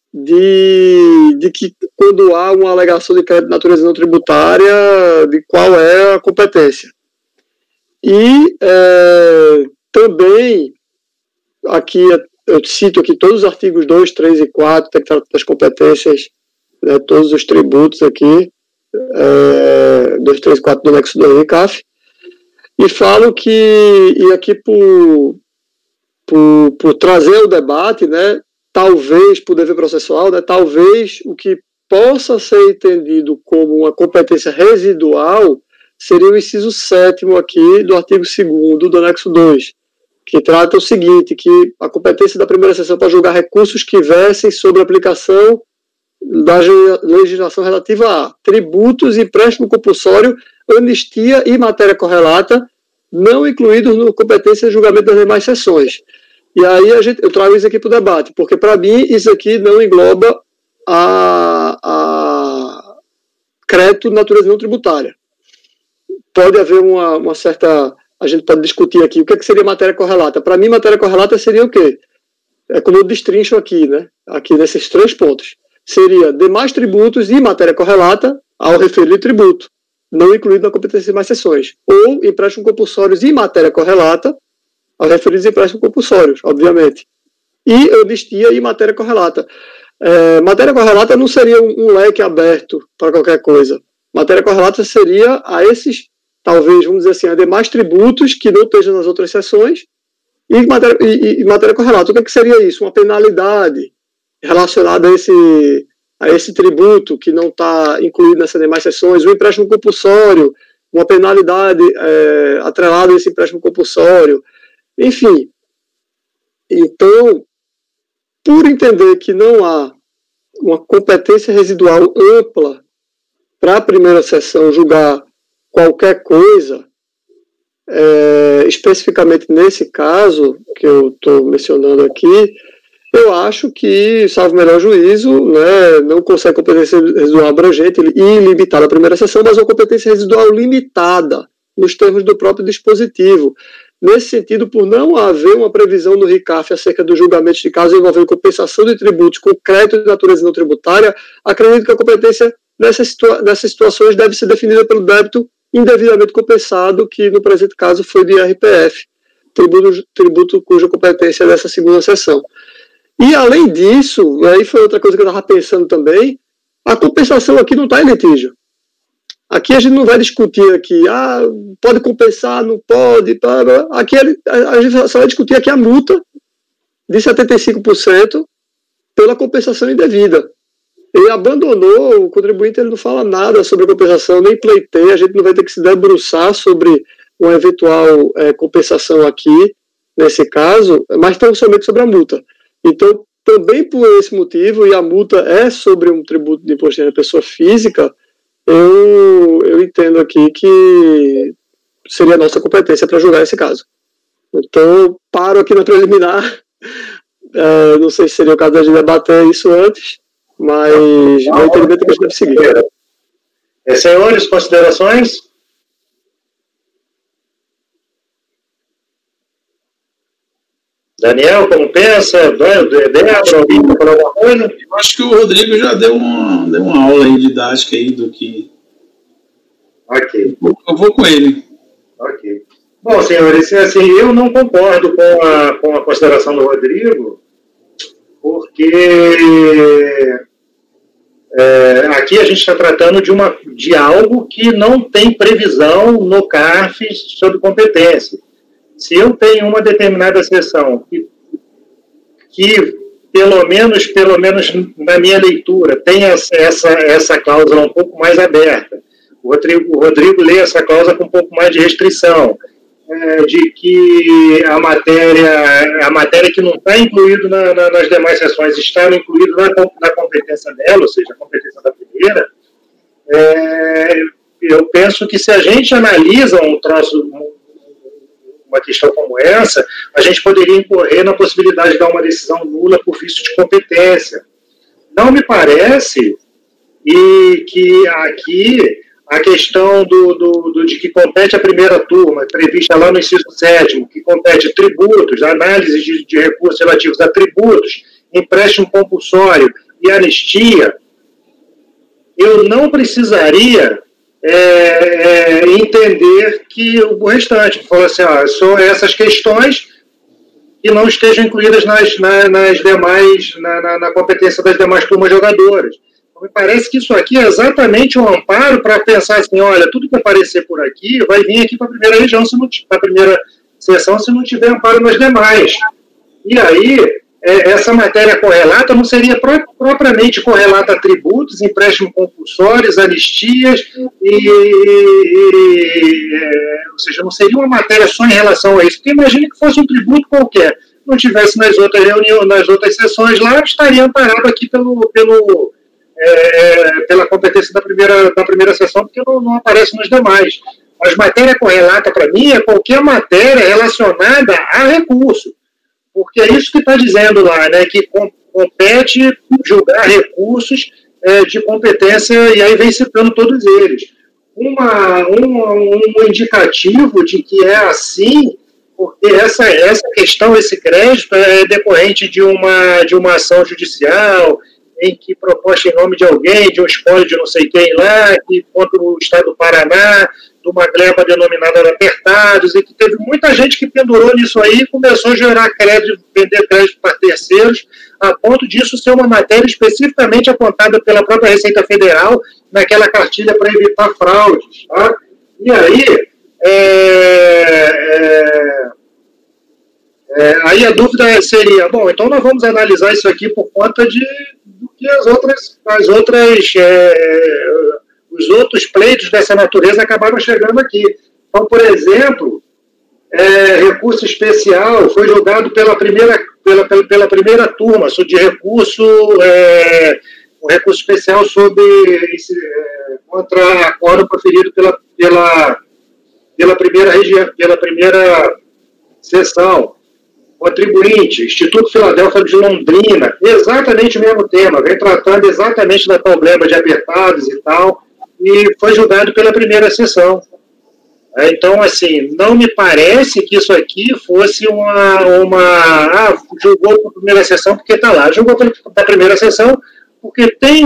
de que quando há uma alegação de crédito de natureza não tributária, de qual é a competência. E também, aqui eu cito aqui todos os artigos 2, 3 e 4, que tratam das competências, né, todos os tributos aqui, 2, 3 e 4 do anexo do RICAF, e falo que, e aqui por trazer o debate, né, talvez, por dever processual, né, talvez o que possa ser entendido como uma competência residual seria o inciso 7º aqui do artigo 2º do anexo 2, que trata o seguinte, que a competência da primeira seção para julgar recursos que versem sobre a aplicação da legislação relativa a tributos, empréstimo compulsório, anistia e matéria correlata, não incluídos no competência de julgamento das demais sessões. E aí eu trago isso aqui para o debate, porque para mim isso aqui não engloba a crédito de natureza não tributária. Pode haver uma certa... A gente pode discutir aqui o que seria matéria correlata. Para mim, matéria correlata seria o quê? É como eu destrincho aqui, né? Aqui nesses 3 pontos. Seria demais tributos e matéria correlata ao referir tributo, não incluído na competência de mais sessões. Ou empréstimos compulsórios e matéria correlata ao referir empréstimos compulsórios, obviamente. E anistia e matéria correlata. Matéria correlata não seria um leque aberto para qualquer coisa. Matéria correlata seria a esses, talvez, vamos dizer assim, a demais tributos que não estejam nas outras sessões e matéria correlata. O que seria isso? Uma penalidade relacionada a esse tributo que não está incluído nessas demais sessões, um empréstimo compulsório, uma penalidade atrelada a esse empréstimo compulsório, enfim. Então, por entender que não há uma competência residual ampla para a primeira sessão julgar qualquer coisa, especificamente nesse caso que eu estou mencionando aqui, eu acho que, salvo melhor juízo, né, não consegue competência residual abrangente e ilimitada a primeira sessão, mas uma competência residual limitada nos termos do próprio dispositivo. Nesse sentido, por não haver uma previsão no RICAF acerca dos julgamentos de casos envolvendo compensação de tributos com crédito de natureza não tributária, acredito que a competência nessas situações deve ser definida pelo débito indevidamente compensado, que no presente caso foi de IRPF, tributo cuja competência é dessa segunda sessão. E além disso, aí foi outra coisa que eu estava pensando também, a compensação aqui não está em litígio. Aqui a gente não vai discutir aqui, pode compensar, não pode, aqui a gente só vai discutir aqui a multa de 75% pela compensação indevida. Ele abandonou, o contribuinte ele não fala nada sobre a compensação, nem pleiteia, a gente não vai ter que se debruçar sobre uma eventual compensação aqui, nesse caso, mas tão somente sobre a multa. Então, também por esse motivo, e a multa é sobre um tributo de imposto de renda da pessoa física, eu entendo aqui que seria a nossa competência para julgar esse caso. Então, paro aqui na preliminar. Não sei se seria o caso de a gente debater isso antes, mas meu entendimento é que a gente deve seguir. Senhores, considerações? Daniel, como pensa? Débora, alguém quer falar alguma coisa? Eu acho que o Rodrigo já deu uma aula aí didática aí do que... Ok. Eu vou com ele. Ok. Bom, senhores, assim, eu não concordo com a consideração do Rodrigo, porque aqui a gente está tratando de algo que não tem previsão no CARF sobre competência. Se eu tenho uma determinada sessão que pelo menos na minha leitura, tem essa cláusula um pouco mais aberta, o Rodrigo lê essa cláusula com um pouco mais de restrição, de que a matéria que não está incluída nas demais sessões está incluída na competência dela, ou seja, a competência da primeira, eu penso que se a gente analisa uma questão como essa, a gente poderia incorrer na possibilidade de dar uma decisão nula por vício de competência. Não me parece que aqui a questão de que compete a primeira turma, prevista lá no inciso 7º, que compete tributos, análise de recursos relativos a tributos, empréstimo compulsório e anistia, eu não precisaria entender que o restante, falou assim, são essas questões que não estejam incluídas nas demais, na competência das demais turmas jogadoras. Então, me parece que isso aqui é exatamente um amparo para pensar assim, olha, tudo que aparecer por aqui vai vir aqui para a primeira região, para a primeira sessão, se não tiver amparo nas demais. E aí, essa matéria correlata não seria propriamente correlata a tributos, empréstimos compulsórios, anistias, ou seja, não seria uma matéria só em relação a isso, porque imagine que fosse um tributo qualquer, não tivesse nas outras reuniões, nas outras sessões lá, estaria amparado aqui pela competência da primeira sessão, porque não aparece nos demais. Mas matéria correlata, para mim, é qualquer matéria relacionada a recurso. Porque é isso que está dizendo lá, né, que compete julgar recursos de competência, e aí vem citando todos eles. Um indicativo de que é assim, porque essa questão, esse crédito é decorrente de uma ação judicial, em que proposta em nome de alguém, de um espólio de não sei quem lá, que contra o Estado do Paraná, de uma gleba denominada apertados, e que teve muita gente que pendurou nisso aí e começou a gerar crédito, vender crédito para terceiros, a ponto disso ser uma matéria especificamente apontada pela própria Receita Federal naquela cartilha para evitar fraudes. Tá? E aí, aí a dúvida seria, bom, então nós vamos analisar isso aqui por conta do que os outros pleitos dessa natureza acabaram chegando aqui. Então, por exemplo, recurso especial foi julgado pela primeira turma de recurso, um recurso especial contra acordo proferido pela primeira sessão. Contribuinte, Instituto Filadélfia de Londrina, exatamente o mesmo tema, vem tratando exatamente da problema de apertados e tal, e foi julgado pela primeira sessão. Então, assim, não me parece que isso aqui fosse julgou para a primeira sessão porque está lá, julgou para a primeira sessão porque tem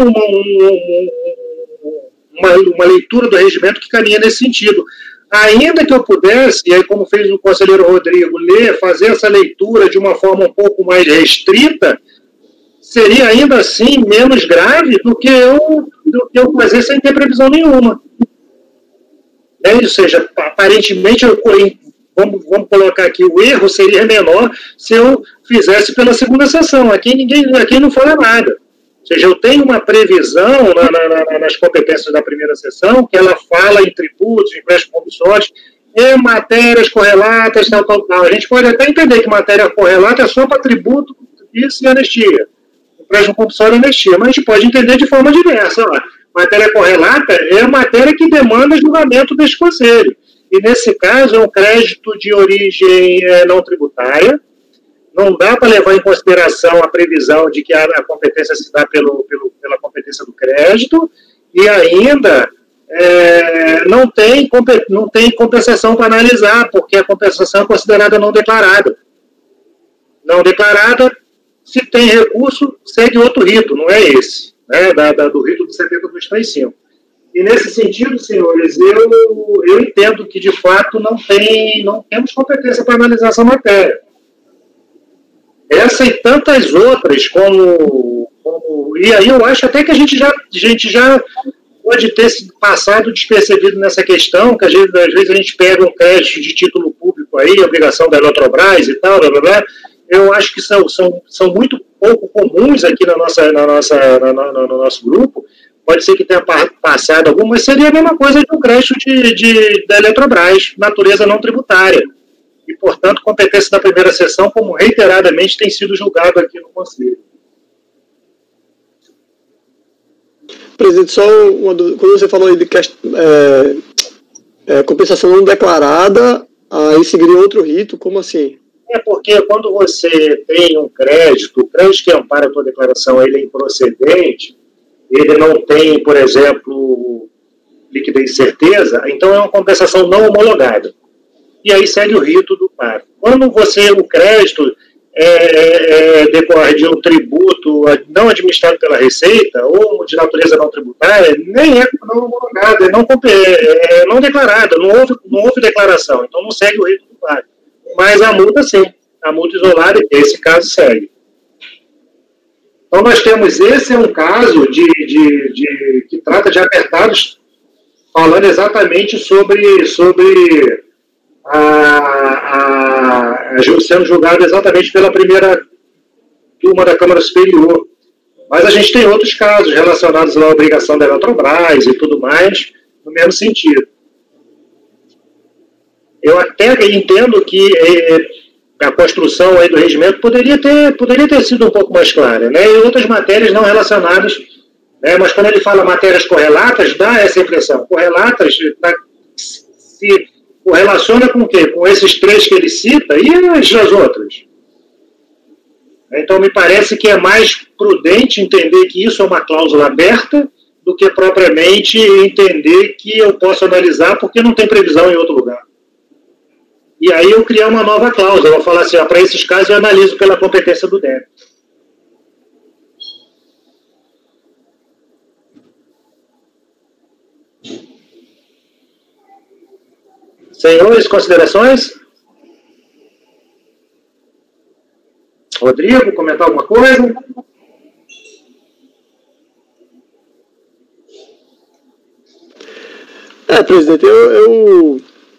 uma leitura do regimento que caminha nesse sentido. Ainda que eu pudesse, e aí como fez o conselheiro Rodrigo, fazer essa leitura de uma forma um pouco mais restrita, seria ainda assim menos grave do que eu fazer sem ter previsão nenhuma. Ou seja, aparentemente, vamos colocar aqui, o erro seria menor se eu fizesse pela segunda sessão. Aqui não fala nada. Ou seja, eu tenho uma previsão nas competências da primeira sessão, que ela fala em tributos, empréstimos compulsórios, e matérias correlatas, tal. A gente pode até entender que matéria correlata é só para tributo, isso e anistia. Empréstimo compulsório e anistia. Mas a gente pode entender de forma diversa. Ó. Matéria correlata é a matéria que demanda julgamento deste conselho. E, nesse caso, é um crédito de origem não tributária. Não dá para levar em consideração a previsão de que a competência se dá pela competência do crédito, e ainda não tem compensação para analisar, porque a compensação é considerada não declarada. Não declarada, se tem recurso, segue outro rito, não é esse, né, do rito do 7235. E nesse sentido, senhores, eu entendo que, de fato, não temos competência para analisar essa matéria. Essa e tantas outras, e aí eu acho até que a gente já pode ter passado despercebido nessa questão, que às vezes a gente pega um crédito de título público aí, obrigação da Eletrobras e tal, blá, blá, blá. Eu acho que são muito pouco comuns aqui no nosso grupo. Pode ser que tenha passado algum, mas seria a mesma coisa de um crédito da Eletrobras, natureza não tributária. E, portanto, competência da primeira sessão, como reiteradamente tem sido julgado aqui no Conselho. Presidente, só uma dúvida. Quando você falou aí de compensação não declarada, aí seguiria outro rito, como assim? É porque quando você tem um crédito, o crédito que ampara a tua declaração ele é improcedente, ele não tem, por exemplo, liquidez e certeza, então é uma compensação não homologada. E aí segue o rito do par. Quando o crédito decorre de um tributo não administrado pela Receita, ou de natureza não tributária, nem é não homologado, é não declarado, não houve declaração, então não segue o rito do par. Mas a multa, sim, a multa isolada, esse caso segue. Então nós temos, esse é um caso que trata de apertados, falando exatamente sobre sendo julgado exatamente pela primeira turma da Câmara Superior. Mas a gente tem outros casos relacionados à obrigação da Eletrobras e tudo mais, no mesmo sentido. Eu até entendo que a construção aí do regimento poderia ter sido um pouco mais clara, né? E outras matérias não relacionadas, né? Mas quando ele fala matérias correlatas, dá essa impressão. Correlatas se correlaciona com o quê? Com esses 3 que ele cita e as outras. Então, me parece que é mais prudente entender que isso é uma cláusula aberta do que propriamente entender que eu posso analisar porque não tem previsão em outro lugar. E aí eu criar uma nova cláusula. Eu vou falar assim, para esses casos eu analiso pela competência do débito. Senhores, considerações? Rodrigo, comentar alguma coisa? Presidente, eu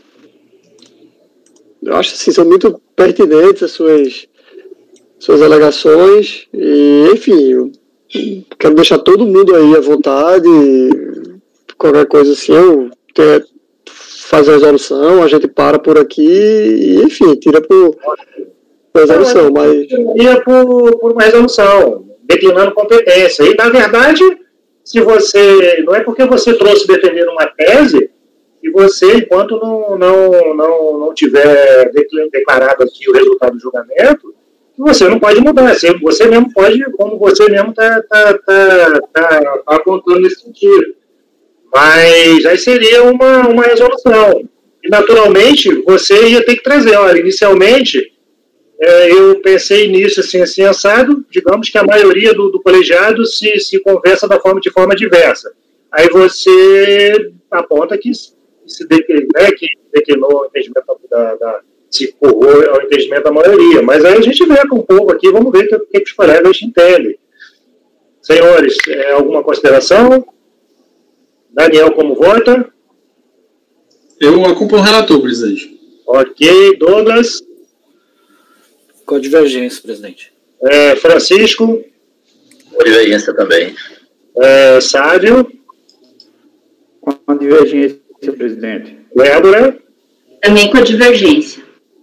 acho assim, são muito pertinentes as suas alegações e, enfim, eu quero deixar todo mundo aí à vontade, qualquer coisa assim, eu quero fazer a resolução, a gente para por aqui e, enfim, tira por resolução, mas... Ia por uma resolução, declinando competência. E, na verdade, se você... Não é porque você trouxe defendendo uma tese que você, enquanto não tiver declarado aqui o resultado do julgamento, você não pode mudar. Você mesmo pode, como você mesmo está apontando nesse sentido. Mas aí seria uma resolução. E, naturalmente, você ia ter que trazer. Olha, inicialmente... eu pensei nisso, assim, assado, digamos que a maioria do colegiado se conversa de forma diversa. Aí você aponta que declinou o entendimento se corrou ao entendimento da maioria. Mas aí a gente vê com o povo aqui, vamos ver o que os colegas entendem. Senhores, alguma consideração? Daniel, como vota? Eu acompanho o relator, presidente. Ok, Douglas? Com a divergência, presidente. Francisco? Com a divergência também. Sávio? Com a divergência, presidente. Débora? Também com a divergência.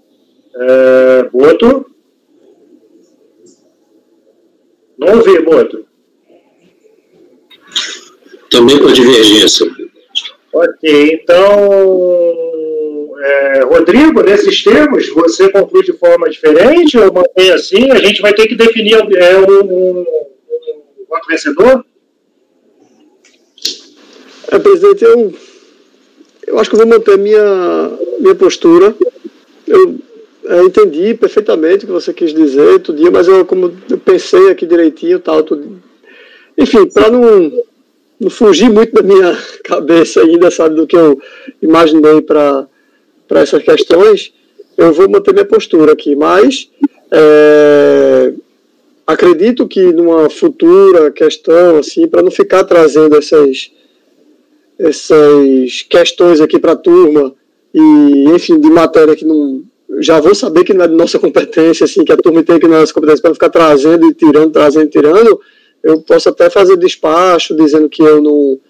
Boto? Não ouvi, Boto. Também com a divergência. Ok, então... Rodrigo, nesses termos, você conclui de forma diferente ou mantém assim? A gente vai ter que definir um voto vencedor? Presidente, eu acho que eu vou manter minha postura. Eu entendi perfeitamente o que você quis dizer todo dia, mas como eu pensei aqui direitinho, tal, tudo. Enfim, para não fugir muito da minha cabeça ainda, sabe, do que eu imaginei para essas questões, eu vou manter minha postura aqui, mas acredito que numa futura questão, assim, para não ficar trazendo essas questões aqui para a turma, e, enfim, de matéria que não... Já vou saber que não é de nossa competência, assim, que a turma tem que não é nossa competência, para não ficar trazendo e tirando, eu posso até fazer despacho, dizendo que eu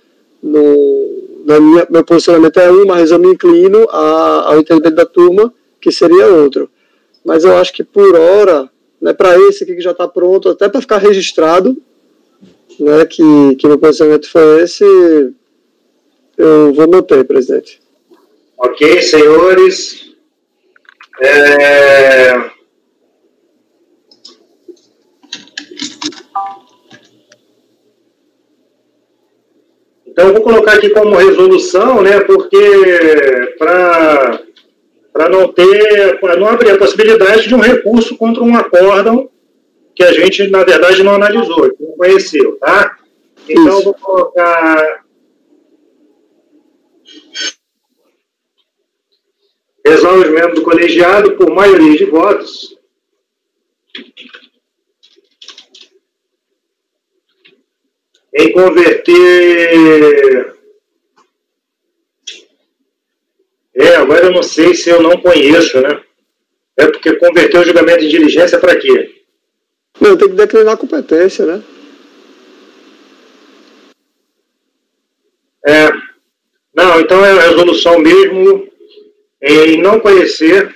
meu posicionamento é mas eu me inclino ao entendimento da turma, que seria outro. Mas eu acho que por hora, né, para esse aqui que já está pronto, até para ficar registrado, né, que meu posicionamento foi esse, eu vou manter, presidente. Ok, senhores. Então, eu vou colocar aqui como resolução, né, porque para não abrir a possibilidade de um recurso contra um acórdão que a gente, na verdade, não analisou, que não conheceu, tá? Então, eu vou colocar... Resolve os membros do colegiado por maioria de votos. Em converter... agora eu não sei se eu não conheço, né? Porque converter o julgamento de diligência para quê? Não, tem que declinar a competência, né? Não, então é a resolução mesmo em não conhecer.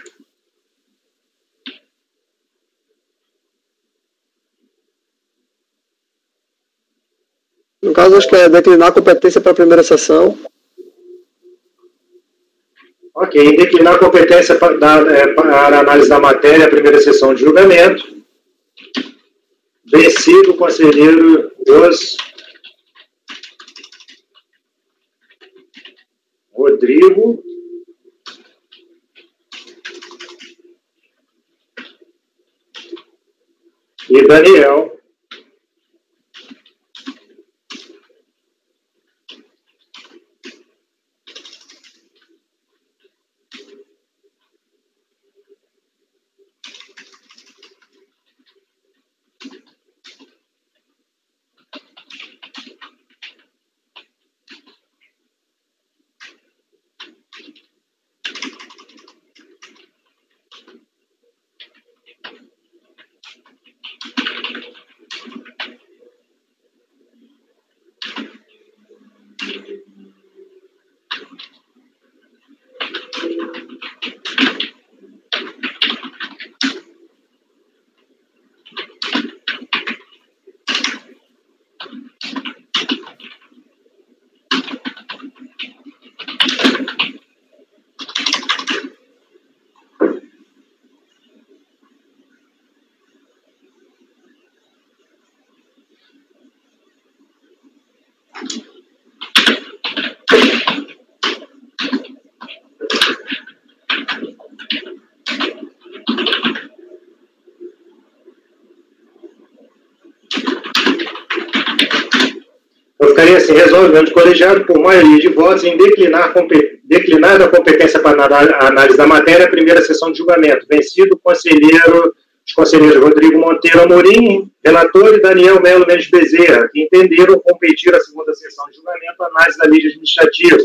No caso, acho que é declinar a competência para a primeira sessão. Ok, declinar a competência para análise da matéria, a primeira sessão de julgamento. Vencido o conselheiro Rodrigo e Daniel ficaria assim, resolvendo colegiado por maioria de votos em declinar a competência para a análise da matéria, a primeira sessão de julgamento. Vencido os conselheiros Rodrigo Monteiro Amorim, relator, e Daniel Melo Mendes Bezerra, que entenderam competir a segunda sessão de julgamento, a análise da lei administrativa.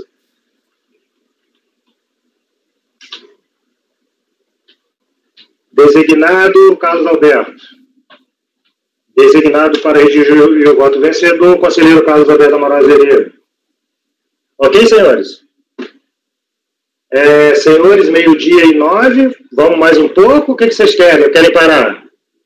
Designado Carlos Alberto. Designado para redigir o voto vencedor, o conselheiro Carlos Alberto Amaral Azevedo. Ok, senhores? Senhores, 12:09. Vamos mais um pouco? O que vocês querem? Querem parar?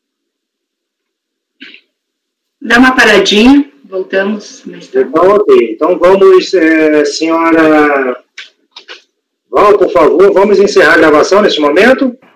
Dá uma paradinha, voltamos. Então, ok. Então, vamos, senhora Val, por favor, vamos encerrar a gravação neste momento.